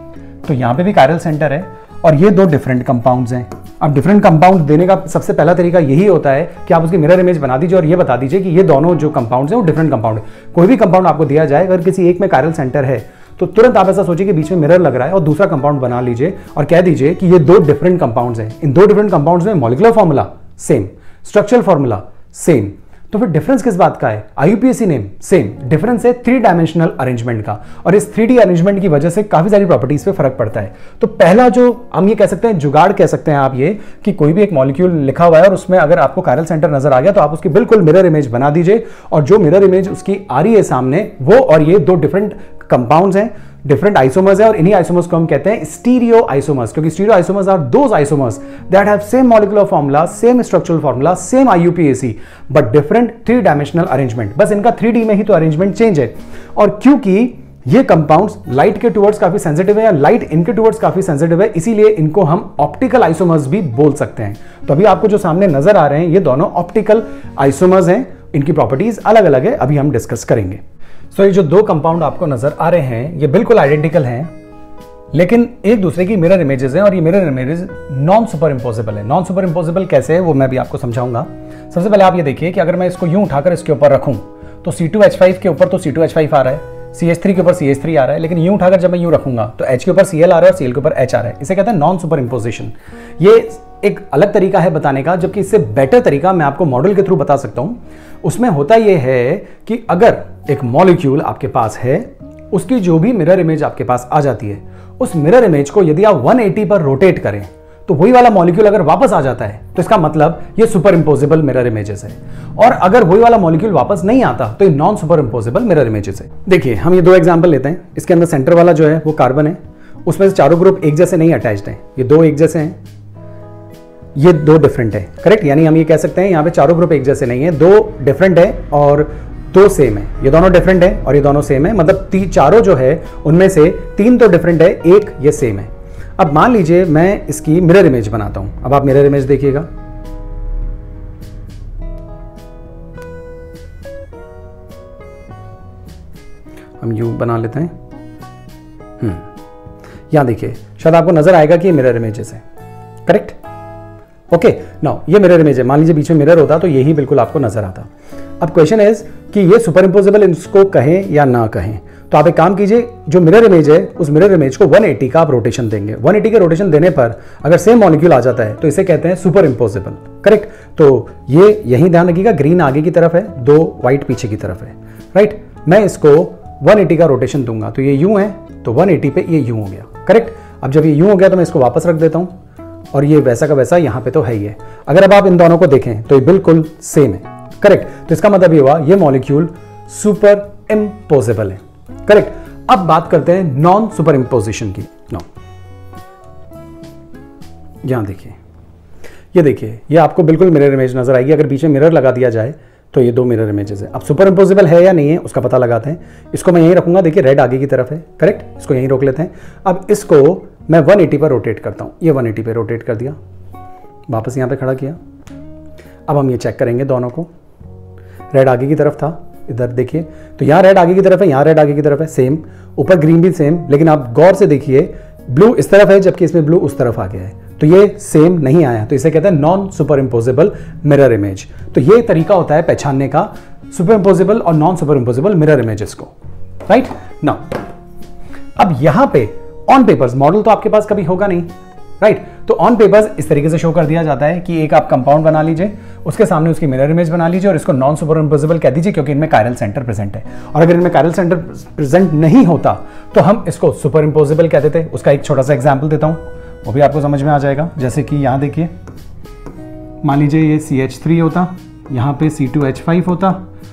तो यहां पे भी कायरल सेंटर है और ये दो डिफरेंट कंपाउंड्स हैं। अब डिफरेंट कंपाउंड देने का सबसे पहला तरीका यही होता है कि आप उसकी मिरर इमेज बना दीजिए और ये बता दीजिए कि ये दोनों जो कंपाउंड्स हैं वो डिफरेंट कंपाउंड है। कोई भी कंपाउंड आपको दिया जाए, अगर किसी एक में कायरल सेंटर है तो तुरंत आप ऐसा सोचिए कि बीच में मिरर लग रहा है और दूसरा कंपाउंड बना लीजिए और कह दीजिए कि ये दो डिफरेंट कंपाउंड्स हैं। इन दो डिफरेंट कंपाउंड्स में molecular formula same, structural formula same, तो फिर डिफरेंस किस बात का है? आईयूपीएसी नेम सेम, डिफरेंस है थ्री डायमेंशनल अरेंजमेंट का। और इस थ्री डी अरेंजमेंट की वजह से काफी सारी प्रॉपर्टीज पे फर्क पड़ता है। तो पहला जो हम ये कह सकते हैं, जुगाड़ कह सकते हैं आप ये, कि कोई भी एक मॉलिक्यूल लिखा हुआ है और उसमें अगर आपको कायरल सेंटर नजर आ गया तो आप उसकी बिल्कुल मिरर इमेज बना दीजिए और जो मिरर इमेज उसकी आ रही है सामने, वो और ये दो डिफरेंट कंपाउंड्स हैं, डिफरेंट आइसोमर्स है और इन्हीं आइसोमर्स को हम कहते हैं स्टीरियो आइसोमर्स, क्योंकि stereo isomers are those isomers that have same molecular formula, same structural formula, same IUPAC, but different three dimensional arrangement. बस इनका थ्री डी में ही तो अरेंजमेंट चेंज है। और क्योंकि ये कंपाउंड्स लाइट के टुवर्ड्स काफी सेंसिटिव है या लाइट इनके टुवर्ड्स काफी सेंसिटिव है, इसीलिए इनको हम ऑप्टिकल आइसोमर्स भी बोल सकते हैं। तो अभी आपको जो सामने नजर आ रहे हैं ये दोनों ऑप्टिकल आइसोमर्स हैं, इनकी प्रॉपर्टीज अलग अलग है, अभी हम डिस्कस करेंगे। सो so, ये जो दो कंपाउंड आपको नजर आ रहे हैं ये बिल्कुल आइडेंटिकल हैं, लेकिन एक दूसरे की मिरर इमेजेस हैं और ये mirror images non super impossible है। नॉन सुपर इम्पोजिबल कैसे है वो मैं भी आपको समझाऊंगा। सबसे पहले आप ये देखिए कि अगर मैं इसको यूं उठाकर इसके ऊपर रखूं तो सी टू एच फाइव के ऊपर तो सी टू एच फाइव आ रहा है, सी एच थ्री के ऊपर सी एच थ्री आ रहा है, लेकिन यूं उठाकर जब मैं यूं रखूंगा तो H के ऊपर Cl आ रहा है और Cl के ऊपर H आ रहा है। इसे कहते हैं नॉन सुपर इम्पोजिशन। ये एक अलग तरीका है बताने का, जबकि इससे बेटर तरीका मैं आपको मॉडल के थ्रू बता सकता हूं। उसमें होता यह है कि अगर एक मॉलिक्यूल आपके पास है, उसकी जो भी मिरर इमेज आपके पास आ जाती है, उस मिरर इमेज को यदि आप वन एटी पर रोटेट करें तो वही वाला मॉलिक्यूल अगर वापस आ जाता है तो इसका मतलब ये सुपर इंपोजिबल मिरर इमेजेस है। और अगर वही वाला मॉलिक्यूल वापस नहीं आता तो ये non superimposable mirror images है। देखिए हम ये दो एग्जांपल लेते हैं। इसके अंदर सेंटर वाला जो है वो कार्बन है, उसमें से चारों ग्रुप एक जैसे नहीं अटैच्ड हैं, ये दो एक जैसे हैं, ये दो डिफरेंट है, करेक्ट। यानी हम ये कह सकते हैं यहाँ पे चारों ग्रुप एक जैसे नहीं है, दो डिफरेंट है और दो सेम है। ये दोनों डिफरेंट है और ये दोनों सेम है, मतलब ती चारों जो है उनमें से तीन तो डिफरेंट है, एक ये सेम है। अब मान लीजिए मैं इसकी मिरर इमेज बनाता हूं। अब आप मिरर इमेज देखिएगा, हम यू बना लेते हैं। हम्म यहां देखिए, शायद आपको नजर आएगा कि ये मिरर इमेजेस है, करेक्ट। ओके नाउ ये मिरर इमेज है, मान लीजिए बीच में मिरर होता तो यही बिल्कुल आपको नजर आता। अब क्वेश्चन इज कि ये सुपर इंपोजिबल इसको कहें या ना कहें। तो आप एक काम कीजिए, जो मिरर इमेज है उस मिरर इमेज को वन एटी का आप रोटेशन देंगे। वन एटी के रोटेशन देने पर अगर सेम मॉलिक्यूल आ जाता है तो इसे कहते हैं सुपर इंपोजिबल, करेक्ट। तो ये यही ध्यान रखिएगा, ग्रीन आगे की तरफ है, दो व्हाइट पीछे की तरफ है, राइट। मैं इसको वन एटी का रोटेशन दूंगा तो ये यूं है, तो वन एटी पे ये यूं हो गया, करेक्ट। अब जब ये यूं हो गया तो मैं इसको वापस रख देता हूं और ये वैसा का वैसा यहां पे तो है ही है। अगर अब आप इन दोनों को देखें तो ये बिल्कुल सेम है, करेक्ट। तो इसका मतलब ये हुआ ये मॉलिक्यूल सुपर इंपोजिबल है, करेक्ट। अब बात करते हैं नॉन सुपर इंपोजिशन की। नो यहां देखिए, ये देखिए, ये आपको बिल्कुल मिरर इमेज नजर आएगी। अगर बीच में मिरर लगा दिया जाए तो ये दो मिरर इमेजेस है। अब सुपर इंपोजिबल है या नहीं है उसका पता लगाते हैं। इसको मैं यहीं रखूंगा, देखिए रेड आगे की तरफ है, करेक्ट। इसको यहीं रोक लेते हैं। अब इसको मैं वन एटी पर रोटेट करता हूं, ये वन एटी पर रोटेट कर दिया, वापस यहां पे खड़ा किया। अब हम ये चेक करेंगे दोनों को, रेड आगे की तरफ था, इधर देखिए तो यहाँ रेड आगे की तरफ है, यहाँ रेड आगे की तरफ है, सेम। ऊपर ग्रीन भी सेम, लेकिन आप गौर से देखिए ब्लू इस तरफ है जबकि इसमें ब्लू उस तरफ आ गया है, तो ये सेम नहीं आया, तो इसे कहते हैं non superimposable mirror image. तो ये तरीका होता है पहचानने का सुपर इंपोजिबल और non superimposable mirror images को, राइट। नाउ अब यहां पे ऑन पेपर्स मॉडल तो आपके पास कभी होगा नहीं, राइट right? तो ऑन पेपर्स इस तरीके से शो कर दिया जाता है कि एक आप कंपाउंड बना लीजिए, उसके सामने उसकी मिरर इमेज बना लीजिए और इसको नॉन सुपर इंपोजिबल कह दीजिए क्योंकि इनमें कायरल सेंटर प्रेजेंट है। और अगर इनमें कायरल सेंटर प्रेजेंट नहीं होता तो हम इसको सुपर इंपोजिबल कह देते। उसका एक छोटा सा एग्जाम्पल देता हूं, वो भी आपको समझ में आ जाएगा। जैसे कि यहां देखिए, मान लीजिए ये सी एच थ्री होता, यहां पे सी टू एच फाइव होता,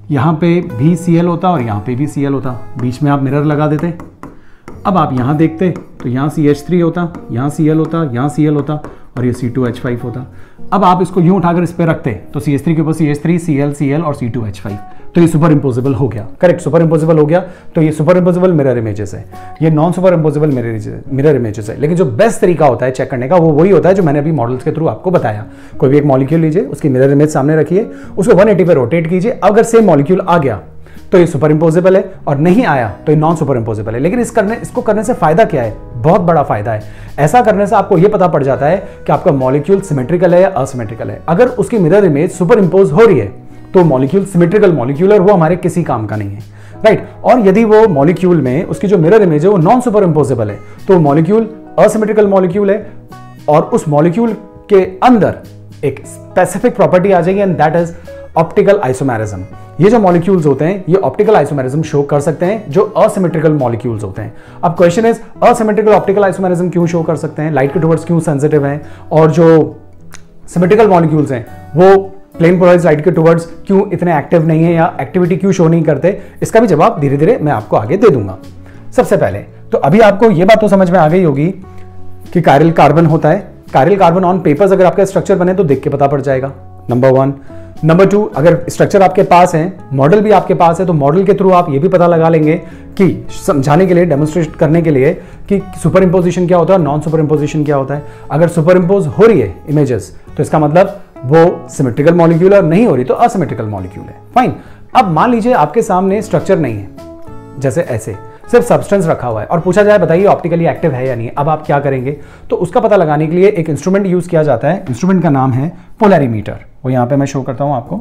यहाँ पे भी सी एल होता और यहाँ पे भी सी एल होता, बीच में आप मिरर लगा देते। अब आप यहाँ देखते तो यहाँ सी एच थ्री होता, यहाँ सी एल होता, यहाँ सी एल होता और ये सी टू एच फाइव होता। अब आप इसको यूँ उठाकर इस पर रखते तो सी एच थ्री के ऊपर C H three, C L, C L और सी टू एच फाइव, तो ये सुपर इम्पोजिबल हो गया। करेक्ट, सुपर इम्पोजिबल हो गया। तो ये सुपर इम्पोजिबल मिरर इमेजेस है, ये non super imposable mirror images है। लेकिन जो बेस्ट तरीका होता है चेक करने का वो वही होता है जो मैंने अभी मॉडल्स के थ्रू आपको बताया। कोई भी एक मॉलिक्यूल लीजिए, उसकी मिरर इमेज सामने रखिए, उसको वन एटी पे रोटेट कीजिए। अगर सेम मॉलिक्यूल आ गया तो ये सुपर इम्पोजिबल है और नहीं आया तो ये नॉन सुपर इम्पोजिबल है। लेकिन इस करने इसको करने से फायदा क्या है? बहुत बड़ा फायदा है। ऐसा करने से आपको ये पता पड़ जाता है कि आपका मॉलिक्यूल सिमेट्रिकल है या असिमेट्रिकल है। अगर उसकी मिरर इमेज सुपर इम्पोज हो रही है तो मॉलिक्यूल सिमेट्रिकल मॉलिक्यूल है और वो हमारे किसी काम का नहीं है, राइट। और यदि वो मॉलिक्यूल में उसकी जो मिरर इमेज है वो नॉन सुपर इम्पोजेबल है तो मॉलिक्यूल असिमेट्रिकल मॉलिक्यूल है और उस मॉलिक्यूल के अंदर एक स्पेसिफिक प्रॉपर्टी आ जाएगी and that is optical isomerism. ये जो मॉलिक्यूल्स होते हैं ये ऑप्टिकल आइसोमेरिज्म शो कर सकते हैं जो असिमेट्रिकल मॉलिक्यूल्स होते हैं। अब question is asymmetrical optical isomerism क्यों शो कर सकते हैं, लाइट के टुवर्ड्स क्यों सेंसिटिव हैं, और जो सिमेट्रिकल मॉलिक्यूल्स हैं वो प्लेन पोलराइज्ड लाइट के टुवर्ड्स क्यों इतने एक्टिव नहीं है या एक्टिविटी क्यों शो नहीं करते? इसका भी जवाब धीरे धीरे मैं आपको आगे दे दूंगा। सबसे पहले तो अभी आपको ये बात तो समझ में आ गई होगी कि कायरल कार्बन होता है। कायरल कार्बन ऑन पेपर्स अगर आपका स्ट्रक्चर बने तो देख के पता पड़ जाएगा, नंबर वन। नंबर टू, अगर स्ट्रक्चर आपके पास है, मॉडल भी आपके पास है, तो मॉडल के थ्रू आप ये भी पता लगा लेंगे कि समझाने के लिए, डेमोन्स्ट्रेट करने के लिए कि सुपर इम्पोजिशन क्या होता है, नॉन सुपर इम्पोजिशन क्या होता है। अगर सुपर इम्पोज हो रही है इमेजेस तो इसका मतलब वो सिमेट्रिकल मॉलिक्यूल है और नहीं हो रही तो असिमेट्रिकल मॉलिक्यूल है। फाइन। अब मान लीजिए आपके सामने स्ट्रक्चर नहीं है, जैसे ऐसे सिर्फ सब्सटेंस रखा हुआ है और पूछा जाए बताइए ऑप्टिकली एक्टिव है या नहीं। अब आप क्या करेंगे? तो उसका पता लगाने के लिए एक इंस्ट्रूमेंट यूज किया जाता है। इंस्ट्रूमेंट का नाम है पोलैरीमीटर। वो यहाँ पे मैं शो करता हूँ आपको।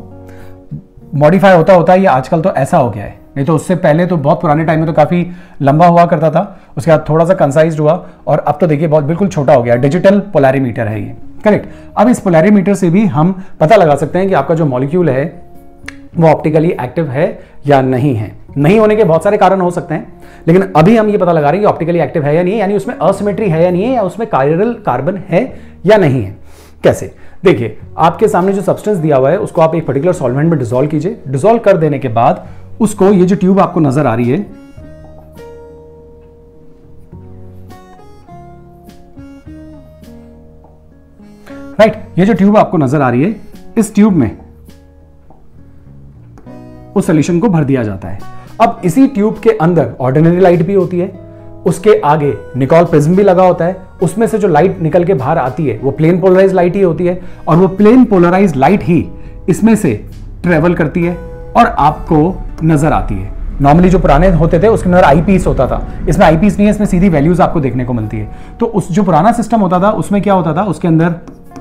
मॉडिफाई होता होता है ये आजकल तो ऐसा हो गया है, नहीं तो उससे पहले तो बहुत पुराने टाइम में तो काफी लंबा हुआ करता था, उसके बाद थोड़ा सा कंसाइज्ड हुआ और अब तो देखिए बहुत बिल्कुल छोटा हो गया। डिजिटल पोलैरीमीटर है ये, करेक्ट। अब इस पोलैरीमीटर से भी हम पता लगा सकते हैं कि आपका जो मॉलिक्यूल है वो ऑप्टिकली एक्टिव है या नहीं है। नहीं होने के बहुत सारे कारण हो सकते हैं, लेकिन अभी हम ये पता लगा रहे हैं कि ऑप्टिकली एक्टिव है या नहीं है, यानी उसमें असिमेट्री है या नहीं है, या उसमें कायरल कार्बन है या नहीं है। कैसे? देखिए, आपके सामने जो सब्सटेंस दिया हुआ है उसको आप एक पर्टिकुलर सॉल्वेंट में डिसॉल्व कीजिए। डिसॉल्व कर देने के बाद उसको, ये जो ट्यूब आपको नजर आ रही है, राइट right, ये जो ट्यूब आपको नजर आ रही है, इस ट्यूब में उस सॉल्यूशन को भर दिया जाता है। अब इसी ट्यूब के अंदर ऑर्डिनरी लाइट भी होती है, उसके आगे निकोल प्रिज्म भी लगा होता है। उसमें से जो लाइट निकल के बाहर आती है वो प्लेन पोलराइज्ड लाइट ही होती है और वो प्लेन पोलराइज्ड लाइट ही इसमें से ट्रेवल करती है और आपको नजर आती है। नॉर्मली जो पुराने होते थे उसके अंदर आई पीस होता था, इसमें आई पीस नहीं है, इसमें सीधी वैल्यूज आपको देखने को मिलती है। तो उस जो पुराना सिस्टम होता था उसमें क्या होता था, उसके अंदर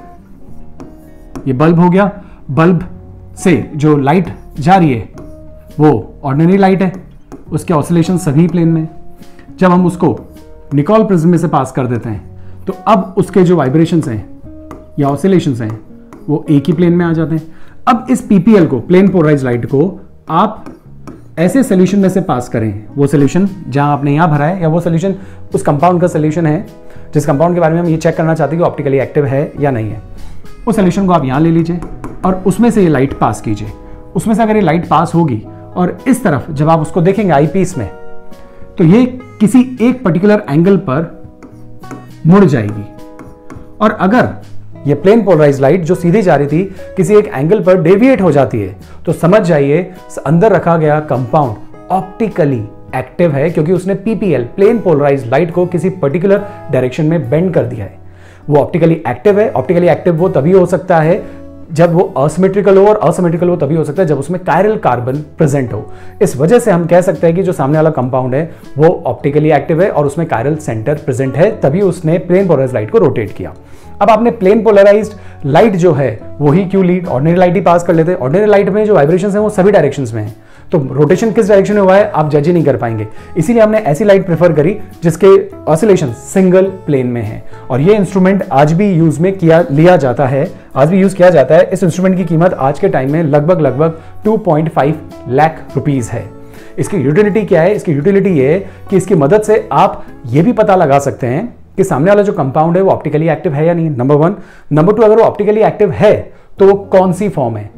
ये बल्ब हो गया, बल्ब से जो लाइट जा रही है वो ऑर्डिनरी लाइट है, उसके ऑसिलेशन सभी प्लेन में। जब हम उसको निकोल प्रिज्म में से पास कर देते हैं तो अब उसके जो वाइब्रेशंस हैं या ऑसिलेशंस हैं वो एक ही प्लेन में आ जाते हैं। अब इस पीपीएल को, प्लेन पोलराइज्ड लाइट को, आप ऐसे सोल्यूशन में से पास करें, वो सोल्यूशन जहां आपने यहां भरा है या वो सोल्यूशन उस कंपाउंड का सोल्यूशन है जिस कंपाउंड के बारे में हम ये चेक करना चाहते हैं कि ऑप्टिकली एक्टिव है या नहीं है। उस सोल्यूशन को आप यहां ले लीजिए और उसमें से ये लाइट पास कीजिए। उसमें से अगर ये लाइट पास होगी और इस तरफ जब आप उसको देखेंगे आई पीस में, तो ये किसी एक पर्टिकुलर एंगल पर मुड़ जाएगी। और अगर ये प्लेन पोलराइज्ड लाइट जो सीधी जा रही थी किसी एक एंगल पर डेविएट हो जाती है तो समझ जाइए अंदर रखा गया कंपाउंड ऑप्टिकली एक्टिव है, क्योंकि उसने पीपीएल, प्लेन पोलराइज्ड लाइट को किसी पर्टिकुलर डायरेक्शन में बेंड कर दिया है। वो ऑप्टिकली एक्टिव है। ऑप्टिकली एक्टिव वो तभी हो सकता है जब वो असिमेट्रिकल हो, और असिमेट्रिकल वो तभी हो सकता है जब उसमें कायरल कार्बन प्रेजेंट हो। इस वजह से हम कह सकते हैं कि जो सामने वाला कंपाउंड है वो ऑप्टिकली एक्टिव है और उसमें कायरल सेंटर प्रेजेंट है, तभी उसने प्लेन पोलराइज्ड लाइट को रोटेट किया। अब आपने प्लेन पोलराइज्ड लाइट जो है वही क्यों ली, ऑर्डिनरी लाइट ही पास कर लेते। ऑर्डिनरी लाइट में जो वाइब्रेशंस हैं वो सभी डायरेक्शंस में हैं, तो रोटेशन किस डायरेक्शन में हुआ है आप जज ही नहीं कर पाएंगे। इसीलिए हमने ऐसी लाइट प्रेफर करी जिसके ऑसिलेशन सिंगल प्लेन में है। और ये इंस्ट्रूमेंट आज भी यूज में किया लिया जाता है, आज भी यूज किया जाता है। इस इंस्ट्रूमेंट की कीमत आज के टाइम में लगभग लगभग two point five lakh rupees है। इसकी यूटिलिटी क्या है? इसकी यूटिलिटी ये है कि इसकी मदद से आप ये भी पता लगा सकते हैं कि सामने वाला जो कंपाउंड है वो ऑप्टिकली एक्टिव है या नहीं, नंबर वन। नंबर टू, अगर वो ऑप्टिकली एक्टिव है तो वो कौन सी फॉर्म है,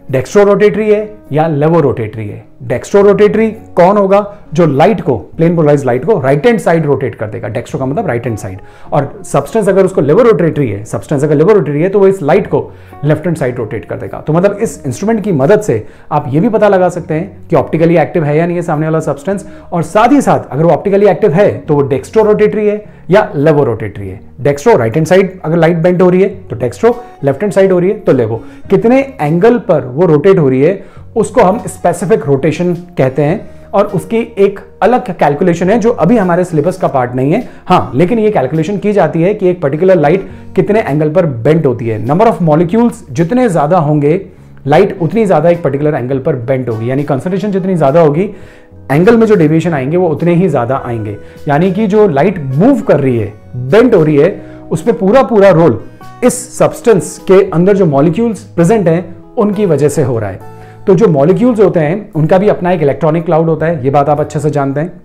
डेक्स्ट्रो रोटेटरी है या लेवो रोटेटरी है। डेक्स्ट्रो रोटेटरी कौन होगा? जो लाइट को, प्लेन पोलराइज लाइट को राइट हैंड साइड रोटेट कर देगा। डेक्स्ट्रो का मतलब राइट हैंड साइड। और सब्सटेंस अगर उसको लेवो रोटेटरी है, सब्सटेंस अगर लेवो रोटेटरी है तो वो इस लाइट को लेफ्ट हैंड साइड रोटेट कर देगा। तो मतलब इस इंस्ट्रूमेंट की मदद से आप ये भी पता लगा सकते हैं कि ऑप्टिकली एक्टिव है या नहीं है सामने वाला सब्सटेंस, और साथ ही साथ अगर वो ऑप्टिकली एक्टिव है तो वो डेक्स्ट्रो रोटेटरी है या लेवो रोटेटरी है। डेक्स्ट्रो राइट हैंड साइड अगर लाइट बेंड हो रही है तो डेक्स्ट्रो, लेफ्ट हैंड साइड हो रही है तो लेवो। कितने एंगल पर वो रोटेट हो रही है उसको हम स्पेसिफिक रोटेशन कहते हैं, और उसकी एक अलग कैलकुलेशन है जो अभी हमारे सिलेबस का पार्ट नहीं है। हाँ, लेकिन ये कैलकुलेशन की जाती है कि एक पर्टिकुलर लाइट कितने एंगल पर बेंड होती है। नंबर ऑफ मॉलिक्यूल्स जितने ज्यादा होंगे, लाइट उतनी ज्यादा एक पर्टिकुलर एंगल पर बेंड होगी, यानी कंसंट्रेशन जितनी ज्यादा होगी, एंगल में जो डेविएशन आएंगे वो उतने ही ज्यादा आएंगे। यानी कि जो लाइट मूव कर रही है, बेंड हो रही है, उसमें पूरा पूरा रोल इस सब्सटेंस के अंदर जो मॉलिक्यूल्स प्रेजेंट हैं उनकी वजह से हो रहा है। तो जो मॉलिक्यूल्स होते हैं उनका भी अपना एक इलेक्ट्रॉनिक क्लाउड होता है, ये बात आप अच्छे से जानते हैं।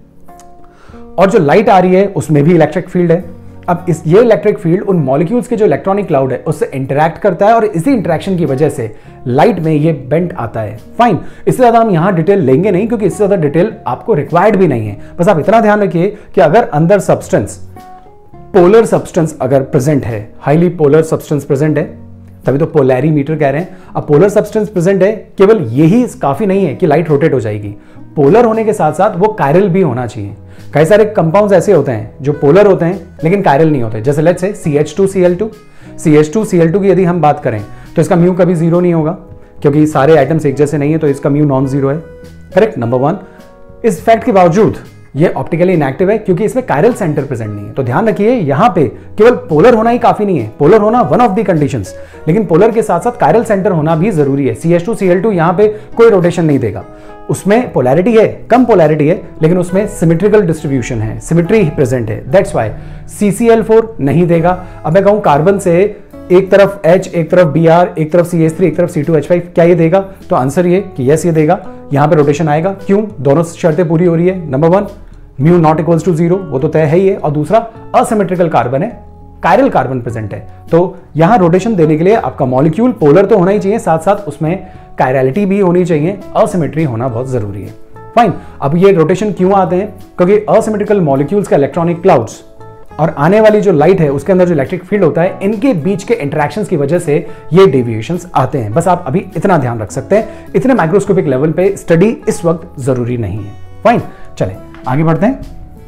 और जो लाइट आ रही है उसमें भी इलेक्ट्रिक फील्ड है। अब इस ये इलेक्ट्रिक फील्ड उन मॉलिक्यूल्स के जो इलेक्ट्रॉनिक क्लाउड है उससे इंटरैक्ट करता है, और इसी इंटरैक्शन की वजह से लाइट में ये बेंड आता है। फाइन, इससे ज्यादा हम यहां डिटेल लेंगे नहीं क्योंकि इससे ज्यादा डिटेल आपको रिक्वायर्ड भी नहीं है। बस आप इतना ध्यान रखिए कि अगर अंदर सब्सटेंस, पोलर सब्सटेंस अगर प्रेजेंट है, हाईली पोलर सब्सटेंस प्रेजेंट है, तभी तो पोलैरीमीटर कह रहे हैं। अब पोलर सब्सटेंस प्रेजेंट है, केवल यही काफी नहीं है कि लाइट रोटेट हो जाएगी। पोलर होने के साथ साथ वो कायरल भी होना चाहिए। कई सारे कंपाउंड्स ऐसे होते हैं जो पोलर होते हैं लेकिन कायरल नहीं होते, जैसे let's say C H two C L two. C H two C L two की यदि हम बात करें तो इसका म्यू कभी जीरो नहीं होगा क्योंकि सारे आइटम्स एक जैसे नहीं है, तो इसका म्यू नॉन जीरो है। Correct, number one. इस फैक्ट के बावजूद ये ऑप्टिकली इनएक्टिव है क्योंकि इसमें कायरल सेंटर प्रेजेंट नहीं है। तो ध्यान रखिए, यहां पे केवल पोलर होना ही काफी नहीं है। पोलर होना वन ऑफ द कंडीशंस, लेकिन पोलर के साथ साथ कायरल सेंटर होना भी जरूरी है। C H two C L two यहां पे कोई रोटेशन नहीं देगा, उसमें पोलैरिटी है, कम पोलैरिटी है, लेकिन उसमें सिमेट्रिकल डिस्ट्रीब्यूशन है, सिमेट्री प्रेजेंट है। That's why C C L four नहीं देगा। अब मैं कहूं कार्बन से एक तरफ H, एक तरफ Br, एक तरफ सी एच थ्री, एक तरफ सी टू एच फाइव, क्या ये देगा? तो आंसर ये कि यस, ये देगा। यहां पे रोटेशन आएगा। क्यों? दोनों शर्तें पूरी हो रही है। Number one, mu not equals to zero, वो तो तय है ही है, और दूसरा असिमेट्रिकल कार्बन है, कायरल कार्बन प्रेजेंट है। तो यहां रोटेशन देने के लिए आपका मॉलिक्यूल पोलर तो होना ही चाहिए, साथ साथ उसमें कायरलिटी भी होनी चाहिए, असिमेट्री होना बहुत जरूरी है। फाइन, अब ये रोटेशन क्यों आते हैं? क्योंकि असिमेट्रिकल मॉलिक्यूल्स का इलेक्ट्रॉनिक क्लाउड्स और आने वाली जो लाइट है उसके अंदर जो इलेक्ट्रिक फील्ड होता है, इनके बीच के इंटरैक्शंस की वजह से ये डेविएशंस आते हैं। बस आप अभी इतना ध्यान रख सकते हैं, इतने माइक्रोस्कोपिक लेवल पे स्टडी इस वक्त जरूरी नहीं है। फाइन, चलें आगे बढ़ते हैं।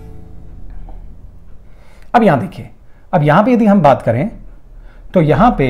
अब यहां देखिए, अब यहां पे यदि हम बात करें तो यहां पे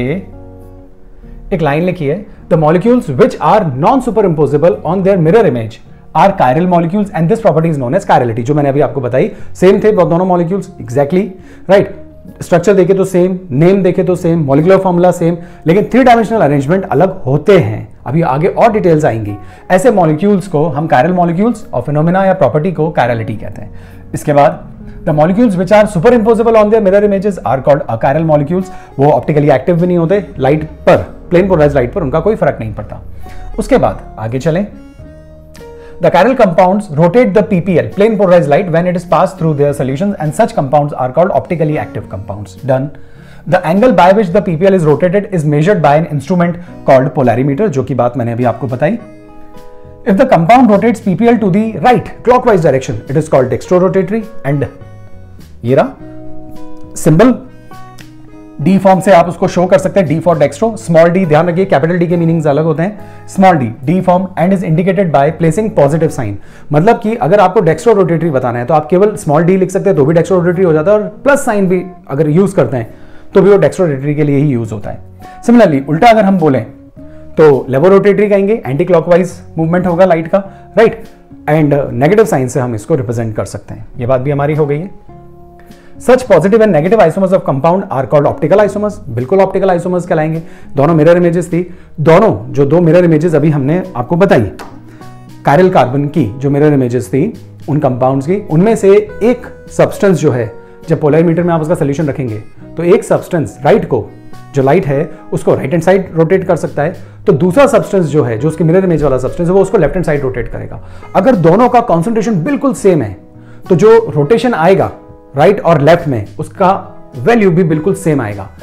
एक लाइन लिखी है, the molecules which are non superimposable on their mirror image are chiral molecules and this property is known as chirality. जो मैंने अभी आपको बताई, सेम थे दोनों मॉलिक्यूल्स, एग्जैक्टली राइट। स्ट्रक्चर देखे तो सेम, नेम देखे तो सेम, मॉलिक्यूलर फॉर्मूला सेम, लेकिन थ्री डायमेंशनल अरेंजमेंट अलग होते हैं। अभी आगे और डिटेल्स आएंगी। ऐसे मॉलिक्यूल्स को हम कायरल मॉलिक्यूल्स और फिनोमेना या प्रॉपर्टी को कायरलिटी कहते हैं। इसके बाद the molecules which are superimposable on their mirror images are called achiral molecules. वो ऑप्टिकली एक्टिव भी नहीं होते, लाइट पर, प्लेन पोलराइज्ड लाइट पर उनका कोई फर्क नहीं पड़ता। उसके बाद आगे चलें। The chiral compounds rotate the P P L, plane polarized light, when it is passed through their solutions, and such compounds are called optically active compounds. Done. The angle by which the P P L is rotated is measured by an instrument called polarimeter, जो की बात मैंने अभी आपको बताई। If the compound rotates P P L to the right, clockwise direction, it is called dextrorotatory, and ये रहा symbol D form से आप उसको शो कर सकते हैं, D for dextro, small D, ध्यान रखिए कैपिटल डी के मीनिंग्स अलग होते हैं। Small D, D form, and is indicated by placing positive sign. मतलब कि अगर आपको डेक्स्ट्रो रोटेटरी बताना है तो आप केवल स्मॉल डी लिख सकते हैं तो भी डेक्स्ट्रो रोटेटरी हो जाता है, और प्लस साइन भी अगर यूज करते हैं तो भी वो डेक्स्ट्रो रोटेटरी के लिए ही यूज होता है। सिमिलरली उल्टा अगर हम बोलें तो लेवो रोटेटरी कहेंगे, एंटी क्लॉकवाइज मूवमेंट होगा लाइट का, राइट, एंड नेगेटिव साइन से हम इसको रिप्रेजेंट कर सकते हैं। ये बात भी हमारी हो गई है। Such positive and negative isomers of compound are called optical isomers. बिल्कुल ऑप्टिकल आइसोमर्स कहलाएंगे। दोनों मिरर इमेजेस थी, दोनों जो दो मिरर इमेजेस अभी हमने आपको बताई, कायरल कार्बन की जो मिरर इमेजेस थी उन कंपाउंड्स की, उनमें से एक सब्सटेंस जो है, जब पोलैरिमीटर में आप उसका सोल्यूशन रखेंगे तो एक सब्सटेंस राइट को, जो लाइट है उसको राइट हैंड साइड रोटेट कर सकता है, तो दूसरा सब्सटेंस जो है, जो उसकी मिरर इमेज वाला सब्सटेंस है, वो उसको लेफ्ट हैंड साइड रोटेट करेगा। अगर दोनों का कॉन्सेंट्रेशन बिल्कुल सेम है तो जो रोटेशन आएगा राइट right और लेफ्ट में, उसका वैल्यू भी बिल्कुल सेम आएगा।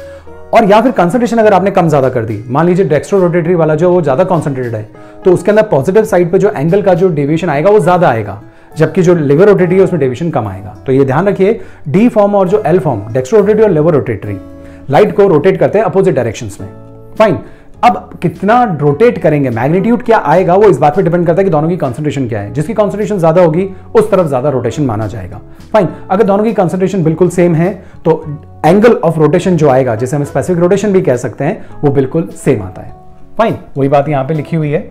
और या फिर कंसंट्रेशन अगर आपने कम ज्यादा कर दी, मान लीजिए डेक्स्ट्रो रोटेटरी वाला जो वो ज्यादा कॉन्सेंट्रेटेड है, तो उसके अंदर पॉजिटिव साइड पे जो एंगल का जो डेविएशन आएगा वो ज्यादा आएगा, जबकि जो लिवर रोटेटरी है उसमें डेविएशन कम आएगा। तो ये ध्यान रखिए, डी फॉर्म और जो एल फॉर्म, डेक्स्ट्रो रोटेटरी और लिवर रोटेटरी, लाइट को रोटेट करते हैं अपोजिट डायरेक्शंस में। फाइन, अब कितना रोटेट करेंगे, मैग्नीट्यूड क्या आएगा, वो इस बात पे डिपेंड करता है कि दोनों की कंसंट्रेशन क्या है। जिसकी कंसंट्रेशन ज्यादा होगी उस तरफ ज्यादा रोटेशन माना जाएगा। फाइन, अगर दोनों की कंसंट्रेशन बिल्कुल सेम है तो एंगल ऑफ रोटेशन जो आएगा, जिसे हम स्पेसिफिक रोटेशन भी कह सकते हैं, वो बिल्कुल सेम आता है। फाइन, वही बात यहां पे लिखी हुई है।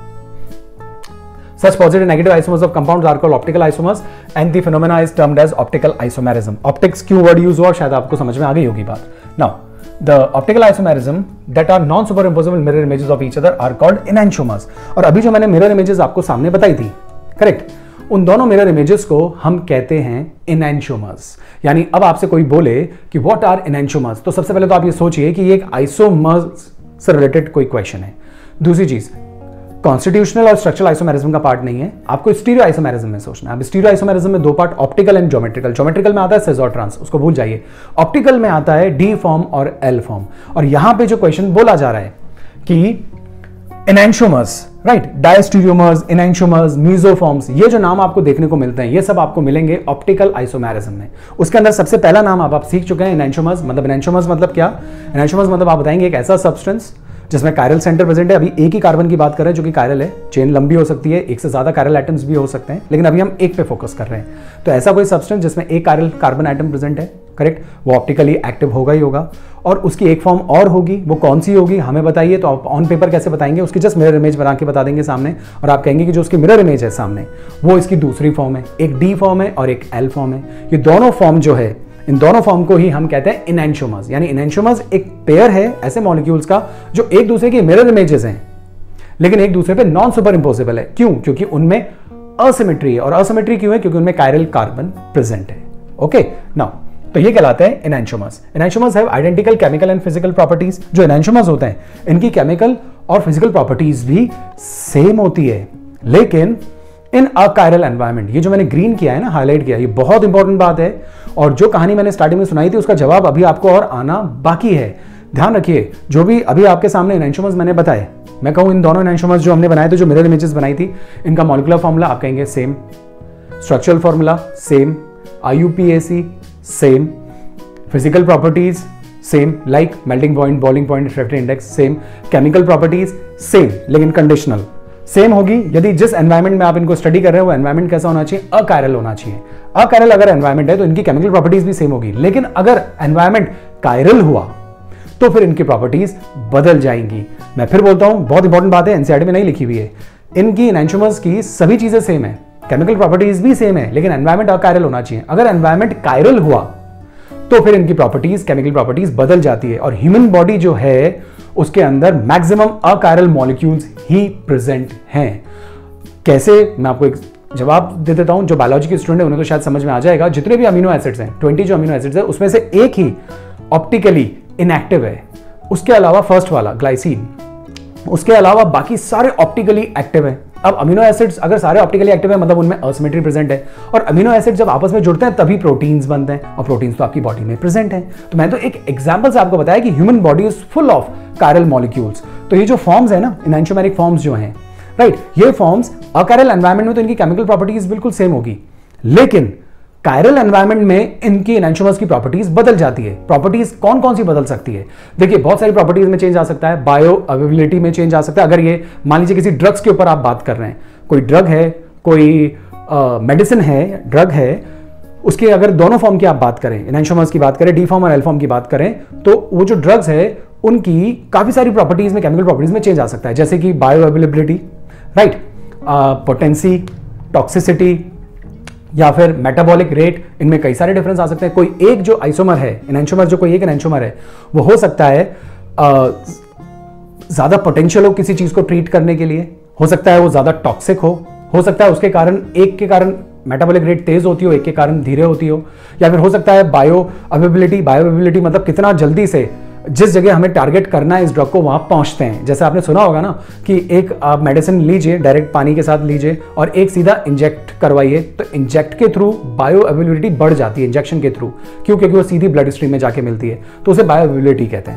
Such positive and negative isomers of compounds are called optical isomers and the phenomena is termed as optical isomerism. Optics क्यों word use हुआ शायद आपको समझ में आ गई होगी बात। Now, the optical isomerism that are non-superimposable mirror images of each other are called enantiomers. और अभी जो मैंने mirror images आपको सामने बताई थी, करेक्ट, उन दोनों mirror images को हम कहते हैं enantiomers। यानी अब आपसे कोई बोले कि what are enantiomers, तो सबसे पहले तो आप ये सोचिए कि ये एक isomers से रिलेटेड कोई क्वेश्चन है। दूसरी चीज, कॉन्स्टिट्यूशनल और स्ट्रक्चरल आइसोमेरिज्म का पार्ट नहीं है, आपको स्टीरियो आइसोमेरिज्म में सोचना है। अब स्टीरियो आइसोमेरिज्म में दो part, optical and geometrical. Geometrical में आता है सिस और ट्रांस, उसको भूल जाइए। ऑप्टिकल में आता है डी फॉर्म और एल फॉर्म। और यहां पे जो क्वेश्चन बोला जा रहा है कि एनांशियोमर्स, राइट, डायस्टीरियोमर्स, एनांशियोमर्स, मीजोफॉर्म्स, ये जो नाम आपको देखने को मिलते हैं ये सब आपको मिलेंगे ऑप्टिकल आइसोमेरिज्म में। उसके अंदर सबसे पहला नाम आप, आप सीख चुके हैं, एनांशियोमर्स। मतलब एनांशियोमर्स मतलब क्या? एनांशियोमर्स मतलब आप बताएंगे एक ऐसा सब्सटेंस जिसमें कायरल सेंटर प्रेजेंट है। अभी एक ही कार्बन की बात कर रहे हैं जो कि कायरल है, चेन लंबी हो सकती है, एक से ज्यादा कायरल एटम्स भी हो सकते हैं, लेकिन अभी हम एक पे फोकस कर रहे हैं। तो ऐसा कोई सब्सटेंस जिसमें एक कायरल कार्बन एटम प्रेजेंट है, करेक्ट, वो ऑप्टिकली एक्टिव होगा ही होगा। और उसकी एक फॉर्म और होगी, वो कौन सी होगी हमें बताइए। तो आप ऑन पेपर कैसे बताएंगे? उसकी जस्ट मिरर इमेज बना के बता देंगे सामने, और आप कहेंगे कि जो उसकी मिरर इमेज है सामने वो इसकी दूसरी फॉर्म है, एक डी फॉर्म है और एक एल फॉर्म है। ये दोनों फॉर्म जो है, इन दोनों फॉर्म को ही हम कहते हैं एनांशियोमर्स। यानी एनांशियोमर्स एक पेयर है ऐसे मॉलिक्यूल्स का जो एक दूसरे के मिरर इमेजेस हैं, लेकिन एक दूसरे पे नॉन सुपर इंपोसिबल है। क्यों? क्योंकि उनमें असिमेट्री है। और असिमेट्री क्यों है? क्योंकि उनमें कायरल कार्बन प्रेजेंट है। ओके, नाउ तो ये कहलाते हैं enantiomers. Enantiomers have identical chemical and physical properties. जो एनांशियोमर्स होते हैं इनकी केमिकल और फिजिकल प्रॉपर्टीज भी सेम होती है, लेकिन इन अकायरल एनवायरनमेंट। ये जो मैंने ग्रीन किया है ना, हाईलाइट किया, ये बहुत इंपॉर्टेंट बात है। और जो कहानी मैंने स्टार्टिंग में सुनाई थी उसका जवाब अभी आपको और आना बाकी है। ध्यान रखिए, जो भी अभी आपके सामने एनांशियोमर्स मैंने बताए, मैं कहूं इन दोनों एनांशियोमर्स जो हमने बनाए थे, जो मिरर इमेजेस बनाई थी, इनका मॉलिक्यूलर फॉर्मूला आप कहेंगे same, structural formula same, IUPAC same, physical properties same, like melting point, boiling point, refractive index same, chemical properties same, लेकिन कंडीशनल सेम होगी यदि जिस एनवायरनमेंट में आप इनको स्टडी कर रहे हो वो एनवायरनमेंट कैसा होना चाहिए? अकायरल होना चाहिए। अकायरल अगर एनवायरनमेंट है तो इनकी केमिकल प्रॉपर्टीज भी सेम होगी, लेकिन अगर एनवायरनमेंट कायरल हुआ तो फिर इनकी प्रॉपर्टीज बदल जाएंगी। मैं फिर बोलता हूं, बहुत इंपॉर्टेंट बात है, एनसीईआरटी में नहीं लिखी हुई है। इनकी एनांशियोमर्स की सभी चीजें सेम है, केमिकल प्रॉपर्टीज भी सेम है, लेकिन एनवायरनमेंट अकायरल होना चाहिए। अगर एनवायरनमेंट कायरल हुआ तो फिर इनकी प्रॉपर्टीज, केमिकल प्रॉपर्टीज बदल जाती है। और ह्यूमन बॉडी जो है उसके अंदर मैक्सिमम अकायरल मॉलिक्यूल्स ही प्रेजेंट हैं। कैसे? मैं आपको एक जवाब दे देता हूं। जो बायोलॉजी के स्टूडेंट है उन्हें तो शायद समझ में आ जाएगा। जितने भी अमीनो एसिड्स हैं, ट्वेंटी जो अमीनो एसिड्स है, उसमें से एक ही ऑप्टिकली इनएक्टिव है। उसके अलावा फर्स्ट वाला ग्लाइसिन, उसके अलावा बाकी सारे ऑप्टिकली एक्टिव है। अब अमीनो एसिड्स अगर सारे ऑप्टिकली एक्टिव है मतलब उनमें असिमेट्री प्रेजेंट है, और अमीनो एसिड जब आपस में जुड़ते हैं तभी प्रोटीन्स बनते हैं, और प्रोटीन्स तो आपकी बॉडी में प्रेजेंट है। तो मैंने तो एक एग्जांपल से आपको बताया कि human body is full of chiral molecules. तो ये जो फॉर्म्स है ना, एनांशियोमेरिक फॉर्म्स जो हैं, राइट, ये फॉर्म्स अकायरल एनवायरनमेंट में तो इनकी केमिकल प्रॉपर्टीज बिल्कुल सेम होगी, लेकिन कायरल एनवायरनमेंट में इनकी एनांशियोमर्स की प्रॉपर्टीज बदल जाती है। प्रॉपर्टीज कौन कौन सी बदल सकती है? देखिए, बहुत सारी प्रॉपर्टीज में चेंज आ सकता है। बायो अवेलेबिलिटी में चेंज आ सकता है। अगर ये मान लीजिए किसी ड्रग्स के ऊपर आप बात कर रहे हैं, कोई ड्रग है, कोई मेडिसिन है, ड्रग है, उसके अगर दोनों फॉर्म की आप बात करें, एनांशियोमर्स की बात करें, डी फॉर्म और एल फॉर्म की बात करें, तो वो जो ड्रग्स है उनकी काफी सारी प्रॉपर्टीज में, केमिकल प्रॉपर्टीज में चेंज आ सकता है। जैसे कि bioavailability, right, potency, toxicity, या फिर मेटाबॉलिक रेट, इनमें कई सारे डिफरेंस आ सकते हैं। कोई एक जो आइसोमर है, एनांशियोमर जो कोई एक एनांशियोमर है, वो हो सकता है ज्यादा पोटेंशियल हो किसी चीज को ट्रीट करने के लिए, हो सकता है वो ज्यादा टॉक्सिक हो हो सकता है उसके कारण, एक के कारण मेटाबॉलिक रेट तेज होती हो, एक के कारण धीरे होती हो, या फिर हो सकता है बायो अवेलेबिलिटी। बायो अवेलेबिलिटी मतलब कितना जल्दी से जिस जगह हमें टारगेट करना है इस ड्रग को वहां पहुंचते हैं। जैसे आपने सुना होगा ना कि एक आप मेडिसिन लीजिए, डायरेक्ट पानी के साथ लीजिए, और एक सीधा इंजेक्ट करवाइए, तो इंजेक्ट के थ्रू बायो अवेलेबिलिटी बढ़ जाती है, इंजेक्शन के थ्रू। क्यों? क्योंकि वो सीधी ब्लड स्ट्रीम में जाके मिलती है, तो उसे बायो अवेलेबिलिटी कहते हैं।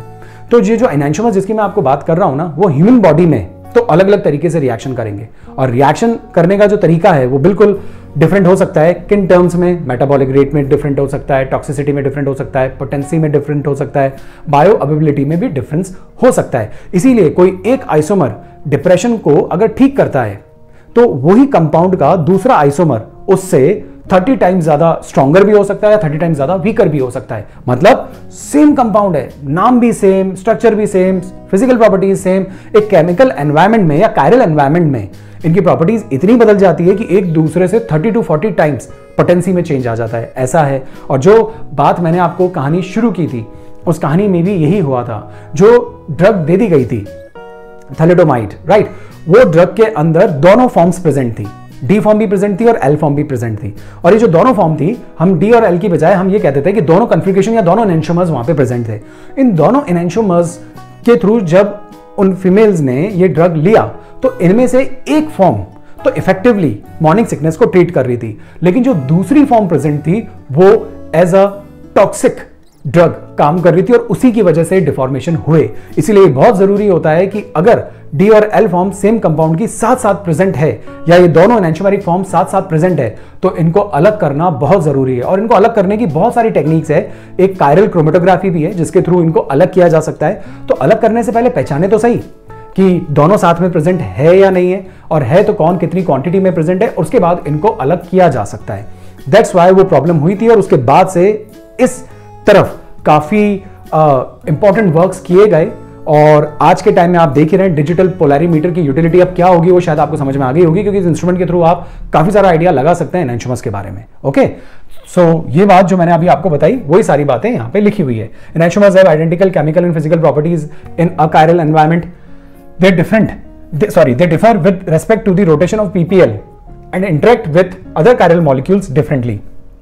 तो ये जो एनेंटियोमर्स जिसकी मैं आपको बात कर रहा हूं ना, वो ह्यूमन बॉडी में तो अलग अलग तरीके से रिएक्शन करेंगे, और रिएक्शन करने का जो तरीका है वो बिल्कुल डिफरेंट हो सकता है। किन टर्म्स में? मेटाबॉलिक रेट में डिफरेंट हो सकता है, टॉक्सिसिटी में डिफरेंट हो सकता है, पोटेंसी में डिफरेंट हो सकता है, बायो अवेलेबिलिटी में भी डिफरेंस हो सकता है। इसीलिए कोई एक आइसोमर डिप्रेशन को अगर ठीक करता है तो वही कंपाउंड का दूसरा आइसोमर उससे तीस टाइम्स ज्यादा स्ट्रॉन्गर भी हो सकता है या तीस टाइम्स ज्यादा वीकर भी हो सकता है। मतलब सेम कंपाउंड है, नाम भी सेम, स्ट्रक्चर भी सेम, फिजिकल प्रॉपर्टीज सेम, एक केमिकल एनवायरनमेंट में या कायरल एनवायरनमेंट में इनकी प्रॉपर्टीज इतनी बदल जाती है कि एक दूसरे से तीस टू चालीस टाइम्स पोटेंसी में चेंज आ जाता है। ऐसा है। और जो बात मैंने आपको कहानी शुरू की थी, उस कहानी में भी यही हुआ था। जो ड्रग दे दी गई थी थैलेडोमाइड, राइट, वो ड्रग के अंदर दोनों फॉर्म्स प्रेजेंट थी, डी फॉर्म भी प्रेजेंट थी और एल फॉर्म भी प्रेजेंट थी। और ये जो दोनों फॉर्म थी, हम डी और एल की बजाय हम ये कहते थे कि दोनों कन्फिगरेशन या दोनों एनेंटियोमर्स वहां पे प्रेजेंट थे। इन दोनों एनेंटियोमर्स के थ्रू जब उन फीमेल्स ने ये ड्रग लिया तो इनमें से एक फॉर्म तो इफेक्टिवली मॉर्निंग सिकनेस को ट्रीट कर रही थी, लेकिन जो दूसरी फॉर्म प्रेजेंट थी वो एज अ टॉक्सिक ड्रग काम कर रही थी और उसी की वजह से डिफॉर्मेशन हुए। इसीलिए बहुत जरूरी होता है कि अगर डी और एल फॉर्म सेम कंपाउंड की साथ साथ प्रेजेंट है या ये दोनों एनेंटियोमेरिक फॉर्म साथ साथ प्रेजेंट है तो इनको अलग करना बहुत जरूरी है। और इनको अलग करने की बहुत सारी टेक्निक्स है। एक कायरल क्रोमेटोग्राफी भी है जिसके थ्रू इनको अलग किया जा सकता है। तो अलग करने से पहले पहचाने तो सही कि दोनों साथ में प्रेजेंट है या नहीं है, और है तो कौन कितनी क्वांटिटी में प्रेजेंट है, उसके बाद इनको अलग किया जा सकता है। दैट्स वाई वो प्रॉब्लम हुई थी और उसके बाद से इस तरफ काफी इंपॉर्टेंट वर्क्स किए गए। और आज के टाइम में आप देख ही रहे हैं डिजिटल पोलैरिमीटर की यूटिलिटी अब क्या होगी वो शायद आपको समझ में आ गई होगी, क्योंकि इस इंस्ट्रूमेंट के थ्रू आप काफी सारा आइडिया लगा सकते हैं एनेंटियोमर्स के बारे में। ओके, सो so, ये बात जो मैंने अभी आपको बताई वही सारी बातें यहाँ पे लिखी हुई है। Enantiomers have identical chemical and physical properties in a chiral environment. They different, they, sorry, they differ with respect to the rotation of P P L and interact with other chiral molecules differently.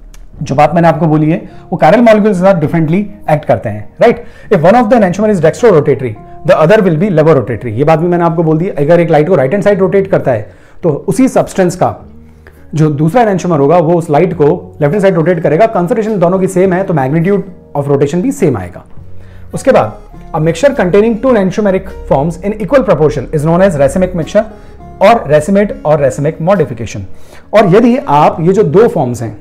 जो बात मैंने आपको बोली है वो chiral molecules के साथ differently act करते हैं, right? If one of the enantiomer is dextro-rotatory, the other will be levo-rotatory. ये बात भी मैंने आपको बोल दी। अगर एक लाइट को राइट हैंड साइड रोटेट करता है तो उसी सब्सटेंस का जो दूसरा एनेंटियोमर होगा वो उस लाइट को लेफ्ट हैंड साइड रोटेट करेगा। कंसंट्रेशन दोनों की सेम है तो मैग्नीट्यूड ऑफ रोटेशन भी सेम आएगा। उसके बाद a mixture containing two enantiomeric forms in equal proportion is known as racemic mixture और racemate और racemic modification। और यदि आप ये जो दो फॉर्म्स हैं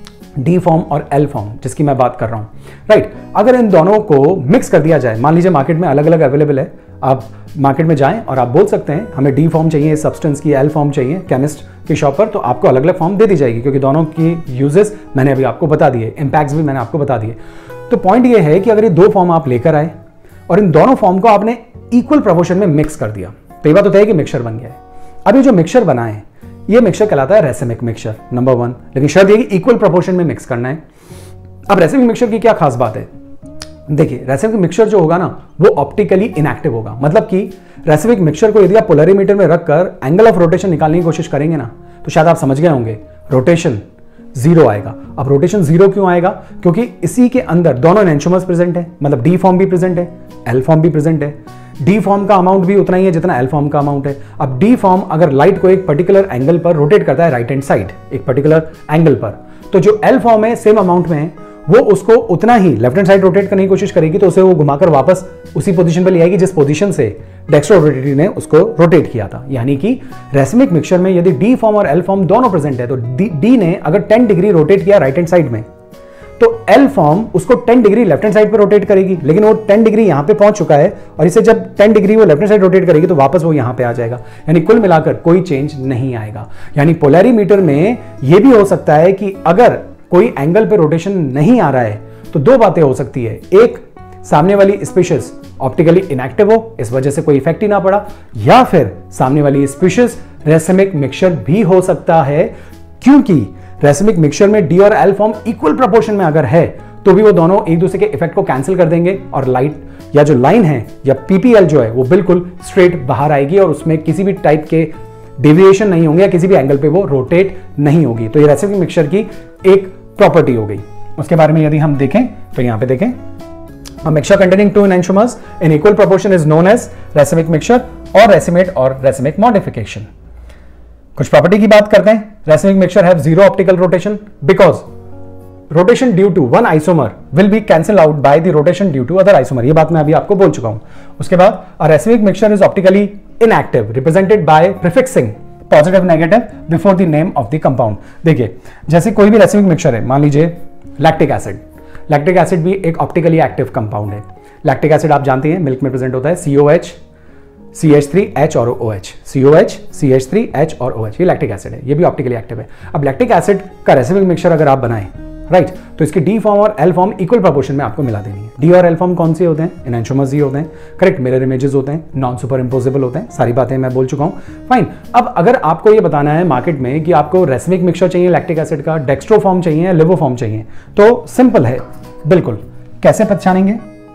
D फॉर्म और L फॉर्म जिसकी मैं बात कर रहा हूं, राइट, अगर इन दोनों को मिक्स कर दिया जाए, मान लीजिए मार्केट में अलग अलग अवेलेबल है, आप मार्केट में जाएं और आप बोल सकते हैं हमें D फॉर्म चाहिए इस सब्सटेंस की, L फॉर्म चाहिए केमिस्ट की शॉप पर, तो आपको अलग अलग फॉर्म दे दी जाएगी, क्योंकि दोनों की यूजेस मैंने अभी आपको बता दिए, इंपैक्ट्स भी मैंने आपको बता दिए। तो पॉइंट ये है कि अगर ये दो फॉर्म आप लेकर आए और इन दोनों फॉर्म को आपने इक्वल प्रोपोर्शन में मिक्स कर दिया तो ये बात होता है कि मिक्सचर बन गया है। अब ये जो मिक्सचर बना है ये मिक्सचर कहलाता है रेसेमिक मिक्सचर, नंबर वन। लेकिन शर्त ये कि इक्वल प्रोपोर्शन में मिक्स करना है। अब रेसेमिक मिक्सचर की क्या खास बात है? देखिए, रेसेमिक मिक्सचर जो होगा ना वो ऑप्टिकली इनएक्टिव होगा। मतलब कि रेसेमिक मिक्सचर को यदि आप पोलैरिमीटर में रखकर एंगल ऑफ रोटेशन निकालने की कोशिश करेंगे ना तो शायद आप समझ गए होंगे रोटेशन जीरो आएगा। अब रोटेशन जीरो क्यों आएगा? क्योंकि इसी के अंदर दोनों एनेंटियोमर्स प्रेजेंट है, मतलब डी फॉर्म भी प्रेजेंट है, एल फॉर्म भी प्रेजेंट है। डी फॉर्म का अमाउंट भी उतना ही है जितना एल फॉर्म का अमाउंट है। अब डी फॉर्म अगर लाइट को एक पर्टिकुलर एंगल पर रोटेट करता है राइट हैंड साइड एक पर्टिकुलर एंगल पर, तो जो एल फॉर्म है सेम अमाउंट में है वो उसको उतना ही लेफ्ट हैंड साइड रोटेट करने की कोशिश करेगी तो उसे वो घुमाकर वापस उसी पोजीशन पर ले आएगी जिस पोजीशन से डेक्स्ट्रो-रोटेटरी ने उसको रोटेट किया था। यानी कि रेसमिक मिक्सचर में यदि डी फॉर्म और एल फॉर्म दोनों प्रेजेंट है तो डी ने अगर टेन डिग्री रोटेट किया राइट हैंड साइड में तो एल फॉर्म उसको ten degree left hand side पे रोटेट करेगी, लेकिन वो टेन डिग्री यहां पे पहुंच चुका है और इसे जब टेन डिग्री वो लेफ्ट हैंड साइड रोटेट करेगी तो वापस वो यहां पे आ जाएगा। यानी कुल मिलाकर कोई चेंज नहीं आएगा। यानी पोलैरिमीटर में यह भी हो सकता है कि अगर कोई एंगल पे रोटेशन नहीं आ रहा है तो दो बातें हो सकती है, एक सामने वाली स्पीशीज ऑप्टिकली इनएक्टिव हो इस वजह से कोई इफेक्ट ही ना पड़ा, या फिर सामने वाली स्पीशीज रेसमिक मिक्सचर भी हो सकता है, क्योंकि रेसमिक मिक्सचर में डी और एल फॉर्म इक्वल प्रोपोर्शन में अगर है तो भी वो दोनों एक दूसरे के इफेक्ट को कैंसिल कर देंगे और लाइट या जो लाइन है या पीपीएल जो है वो बिल्कुल स्ट्रेट बाहर आएगी और उसमें किसी भी टाइप के डेविएशन नहीं होंगे या किसी भी एंगल पे वो रोटेट नहीं होगी। तो ये रेसमिक मिक्सचर की एक प्रॉपर्टी हो गई। उसके बारे में यदि हम देखें तो यहां पे देखें, a mixture containing two enantiomers in equal proportion is known as racemic mixture और racemate और racemic modification। कुछ प्रॉपर्टी की बात करते हैं। racemic mixture have zero optical rotation because rotation due to one isomer will be cancel out by the rotation due to other isomer. ये बात मैं अभी आपको बोल चुका हूं। उसके बाद a racemic mixture is optically inactive represented by prefixing positive negative before the name of the compound. देखिए जैसे कोई भी रेसिमिक मिक्सचर है, मान लीजिए लैक्टिक एसिड, लैक्टिक एसिड भी एक ऑप्टिकली एक्टिव कंपाउंड है। लैक्टिक एसिड आप जानते हैं मिल्क में प्रेजेंट होता है, C O H C H three H और O H, C O H C H three H और ओ एच, ये लैक्टिक एसिड है, ये भी ऑप्टिकली एक्टिव है। अब लैक्टिक एसिड का रेसिमिक मिक्सचर अगर आप बनाएं, राइट right, तो इसकी डी फॉर्म और एल फॉर्म इक्वल प्रोपोर्शन में आपको मिला देनी है। डी और एल फॉर्म कौन से होते हैं? एनैंटियोमर्स ही होते हैं, करेक्ट। मिरर इमेजेस होते हैं, नॉन सुपर इंपोजेबल होते हैं, सारी बातें मैं बोल चुका हूं। फाइन। अब अगर आपको ये बताना है मार्केट में कि आपको रेसिमिक मिक्सचर चाहिए लैक्टिक एसिड का, डेक्स्ट्रो फॉर्म चाहिए या लिवो फॉर्म चाहिए, तो सिंपल है बिल्कुल। कैसे पहचानेंगे?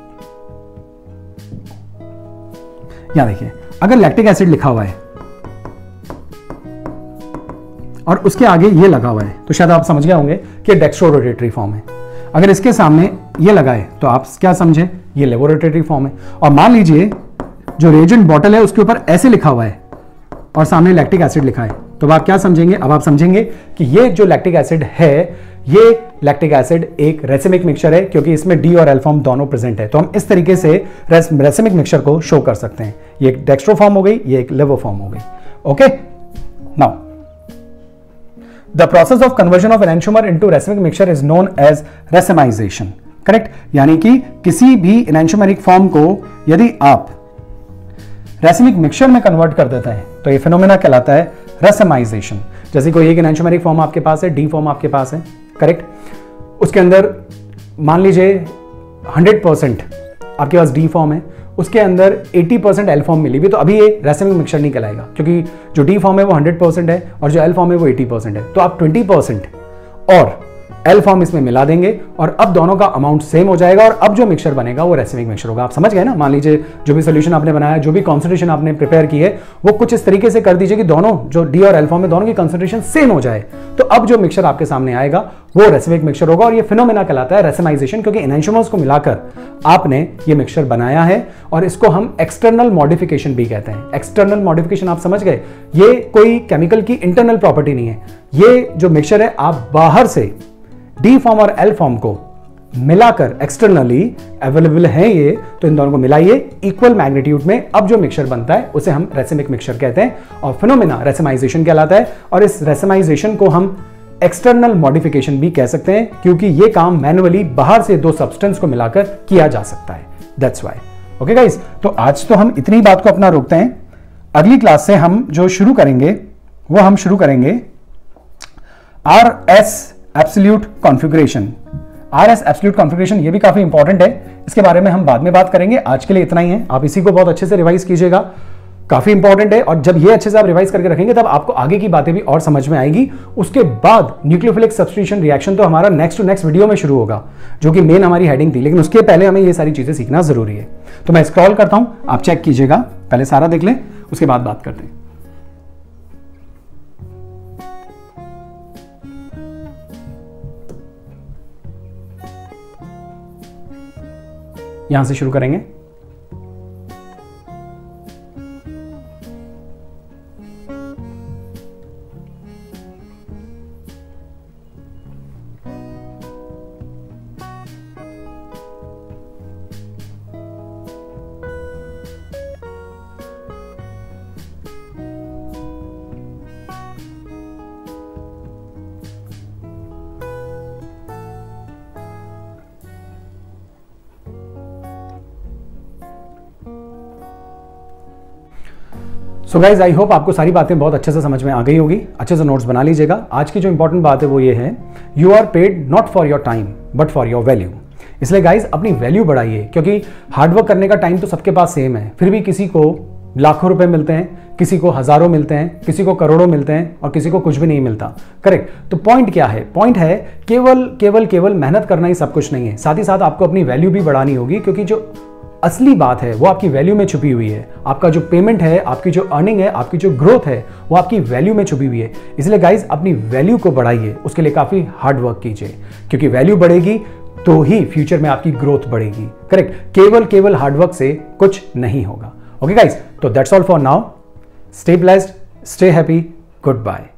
यहां देखिए, अगर लैक्टिक एसिड लिखा हुआ है और उसके आगे ये लगा हुआ है तो शायद आप समझ गए होंगे कि डेक्स्ट्रो रोटेटरी फॉर्म है। अगर इसके सामने ये लगा है तो आप क्या समझे? ये लेवो रोटेटरी फॉर्म है। और मान लीजिए जो रेजेंट बॉटल है उसके ऊपर ऐसे लिखा हुआ है और सामने लैक्टिक एसिड लिखा है, तो आप क्या समझेंगे? अब आप समझेंगे कि ये जो लैक्टिक एसिड है, ये लैक्टिक एसिड एक रेसिमिक मिक्सचर है, क्योंकि इसमें डी और एल फॉर्म दोनों प्रेजेंट है। तो हम इस तरीके से रेसिमिक मिक्सचर को शो कर सकते हैं। ये एक डेक्स्ट्रो फॉर्म हो गई, ये एक लेवो फॉर्म हो गई। Okay, now the process of conversion of enantiomer into racemic mixture is known as racemisation, correct. यानी कि किसी भी एनैंटियोमेरिक फॉर्म को यदि आप रेसिमिक मिक्सचर में कन्वर्ट कर देते हैं तो ये फिनोमेना कहलाता है रेसिमाइजेशन। जैसे कोई एक एनैंटियोमेरिक फॉर्म आपके पास है, डी फॉर्म आपके पास है, करेक्ट। उसके अंदर मान लीजिए हंड्रेड परसेंट आपके पास डी फॉर्म है, उसके अंदर अस्सी परसेंट एल फॉर्म मिली भी, तो अभी ये रेसिमिक मिक्सचर नहीं कहलाएगा, क्योंकि जो डी फॉर्म है वो हंड्रेड परसेंट है और जो एल फॉर्म है वो अस्सी परसेंट है। तो आप बीस परसेंट और एल फॉर्म इसमें मिला देंगे और अब दोनों का अमाउंट सेम हो जाएगा और अब जो मिक्सचर बनेगा वो रेसिमिक मिक्सचर होगा। आप समझ गए ना? मान लीजिए जो भी सोल्यूशन आपने बनाया, जो भी कॉन्सेंट्रेशन आपने प्रिपेयर की है, वो कुछ इस तरीके से कर दीजिए कि दोनों जो डी और एल फॉर्म में दोनों की कॉन्सेंट्रेशन सेम हो जाए, तो अब जो मिक्सचर आपके सामने आएगा वो रेसिमिक मिक्सचर होगा। और ये फिनोमेना कहलाता है रेसिमाइजेशन, क्योंकि एनैंटियोमर्स को मिलाकर आपने ये मिक्सचर बनाया है और इसको हम एक्सटर्नल मॉडिफिकेशन भी कहते हैं। एक्सटर्नल मॉडिफिकेशन आप समझ गए, ये कोई केमिकल की इंटरनल प्रॉपर्टी नहीं है। ये जो मिक्सचर है आप बाहर से डी फॉर्म और एल फॉर्म को मिलाकर एक्सटर्नली अवेलेबल है ये, तो इन दोनों को मिलाइए इक्वल मैग्नीट्यूड में, अब जो मिक्सचर बनता है उसे हम रेसिमिक मिक्सचर कहते हैं और फिनोमेना रेसिमाइजेशन कहलाता है। और इस रेसिमाइजेशन को हम एक्सटर्नल मॉडिफिकेशन भी कह सकते हैं, क्योंकि ये काम मैन्युअली बाहर से दो सब्सटेंस को मिलाकर किया जा सकता है। That's why. ओके गाइस, तो आज तो हम इतनी बात को अपना रोकते हैं। अगली क्लास से हम जो शुरू करेंगे वो हम शुरू करेंगे R S absolute configuration. R S absolute configuration ये भी काफी इंपॉर्टेंट है, इसके बारे में हम बाद में बात करेंगे। आज के लिए इतना ही है, आप इसी को बहुत अच्छे से रिवाइज कीजिएगा, काफी इंपॉर्टेंट है। और जब ये अच्छे से आप रिवाइज करके रखेंगे तब आपको आगे की बातें भी और समझ में आएगी। उसके बाद न्यूक्लियोफिलिक सब्स्टिट्यूशन रिएक्शन तो हमारा नेक्स्ट टू नेक्स्ट वीडियो में शुरू होगा, जो कि मेन हमारी हेडिंग थी, लेकिन उसके पहले हमें ये सारी चीजें सीखना जरूरी है। तो मैं स्क्रॉल करता हूं, आप चेक कीजिएगा, पहले सारा देख लें, उसके बाद बात करते हैं। यहां से शुरू करेंगे। सो गाइज, आई होप आपको सारी बातें बहुत अच्छे से समझ में आ गई होगी। अच्छे से नोट्स बना लीजिएगा। आज की जो इंपॉर्टेंट बात है वो ये है, you are paid not for your time but for your value. इसलिए गाइज अपनी वैल्यू बढ़ाइए, क्योंकि हार्डवर्क करने का टाइम तो सबके पास सेम है, फिर भी किसी को लाखों रुपए मिलते हैं, किसी को हजारों मिलते हैं, किसी को करोड़ों मिलते हैं और किसी को कुछ भी नहीं मिलता। करेक्ट। तो पॉइंट क्या है? पॉइंट है केवल केवल केवल मेहनत करना ही सब कुछ नहीं है, साथ ही साथ आपको अपनी वैल्यू भी बढ़ानी होगी, क्योंकि जो असली बात है वो आपकी वैल्यू में छुपी हुई है। आपका जो पेमेंट है, आपकी जो अर्निंग है, आपकी जो ग्रोथ है, वो आपकी वैल्यू में छुपी हुई है। इसलिए गाइज अपनी वैल्यू को बढ़ाइए, उसके लिए काफी हार्ड वर्क कीजिए, क्योंकि वैल्यू बढ़ेगी तो ही फ्यूचर में आपकी ग्रोथ बढ़ेगी। करेक्ट। केवल केवल हार्डवर्क से कुछ नहीं होगा। ओके गाइज, तो that's all for now. Stay blessed, stay happy, good bye.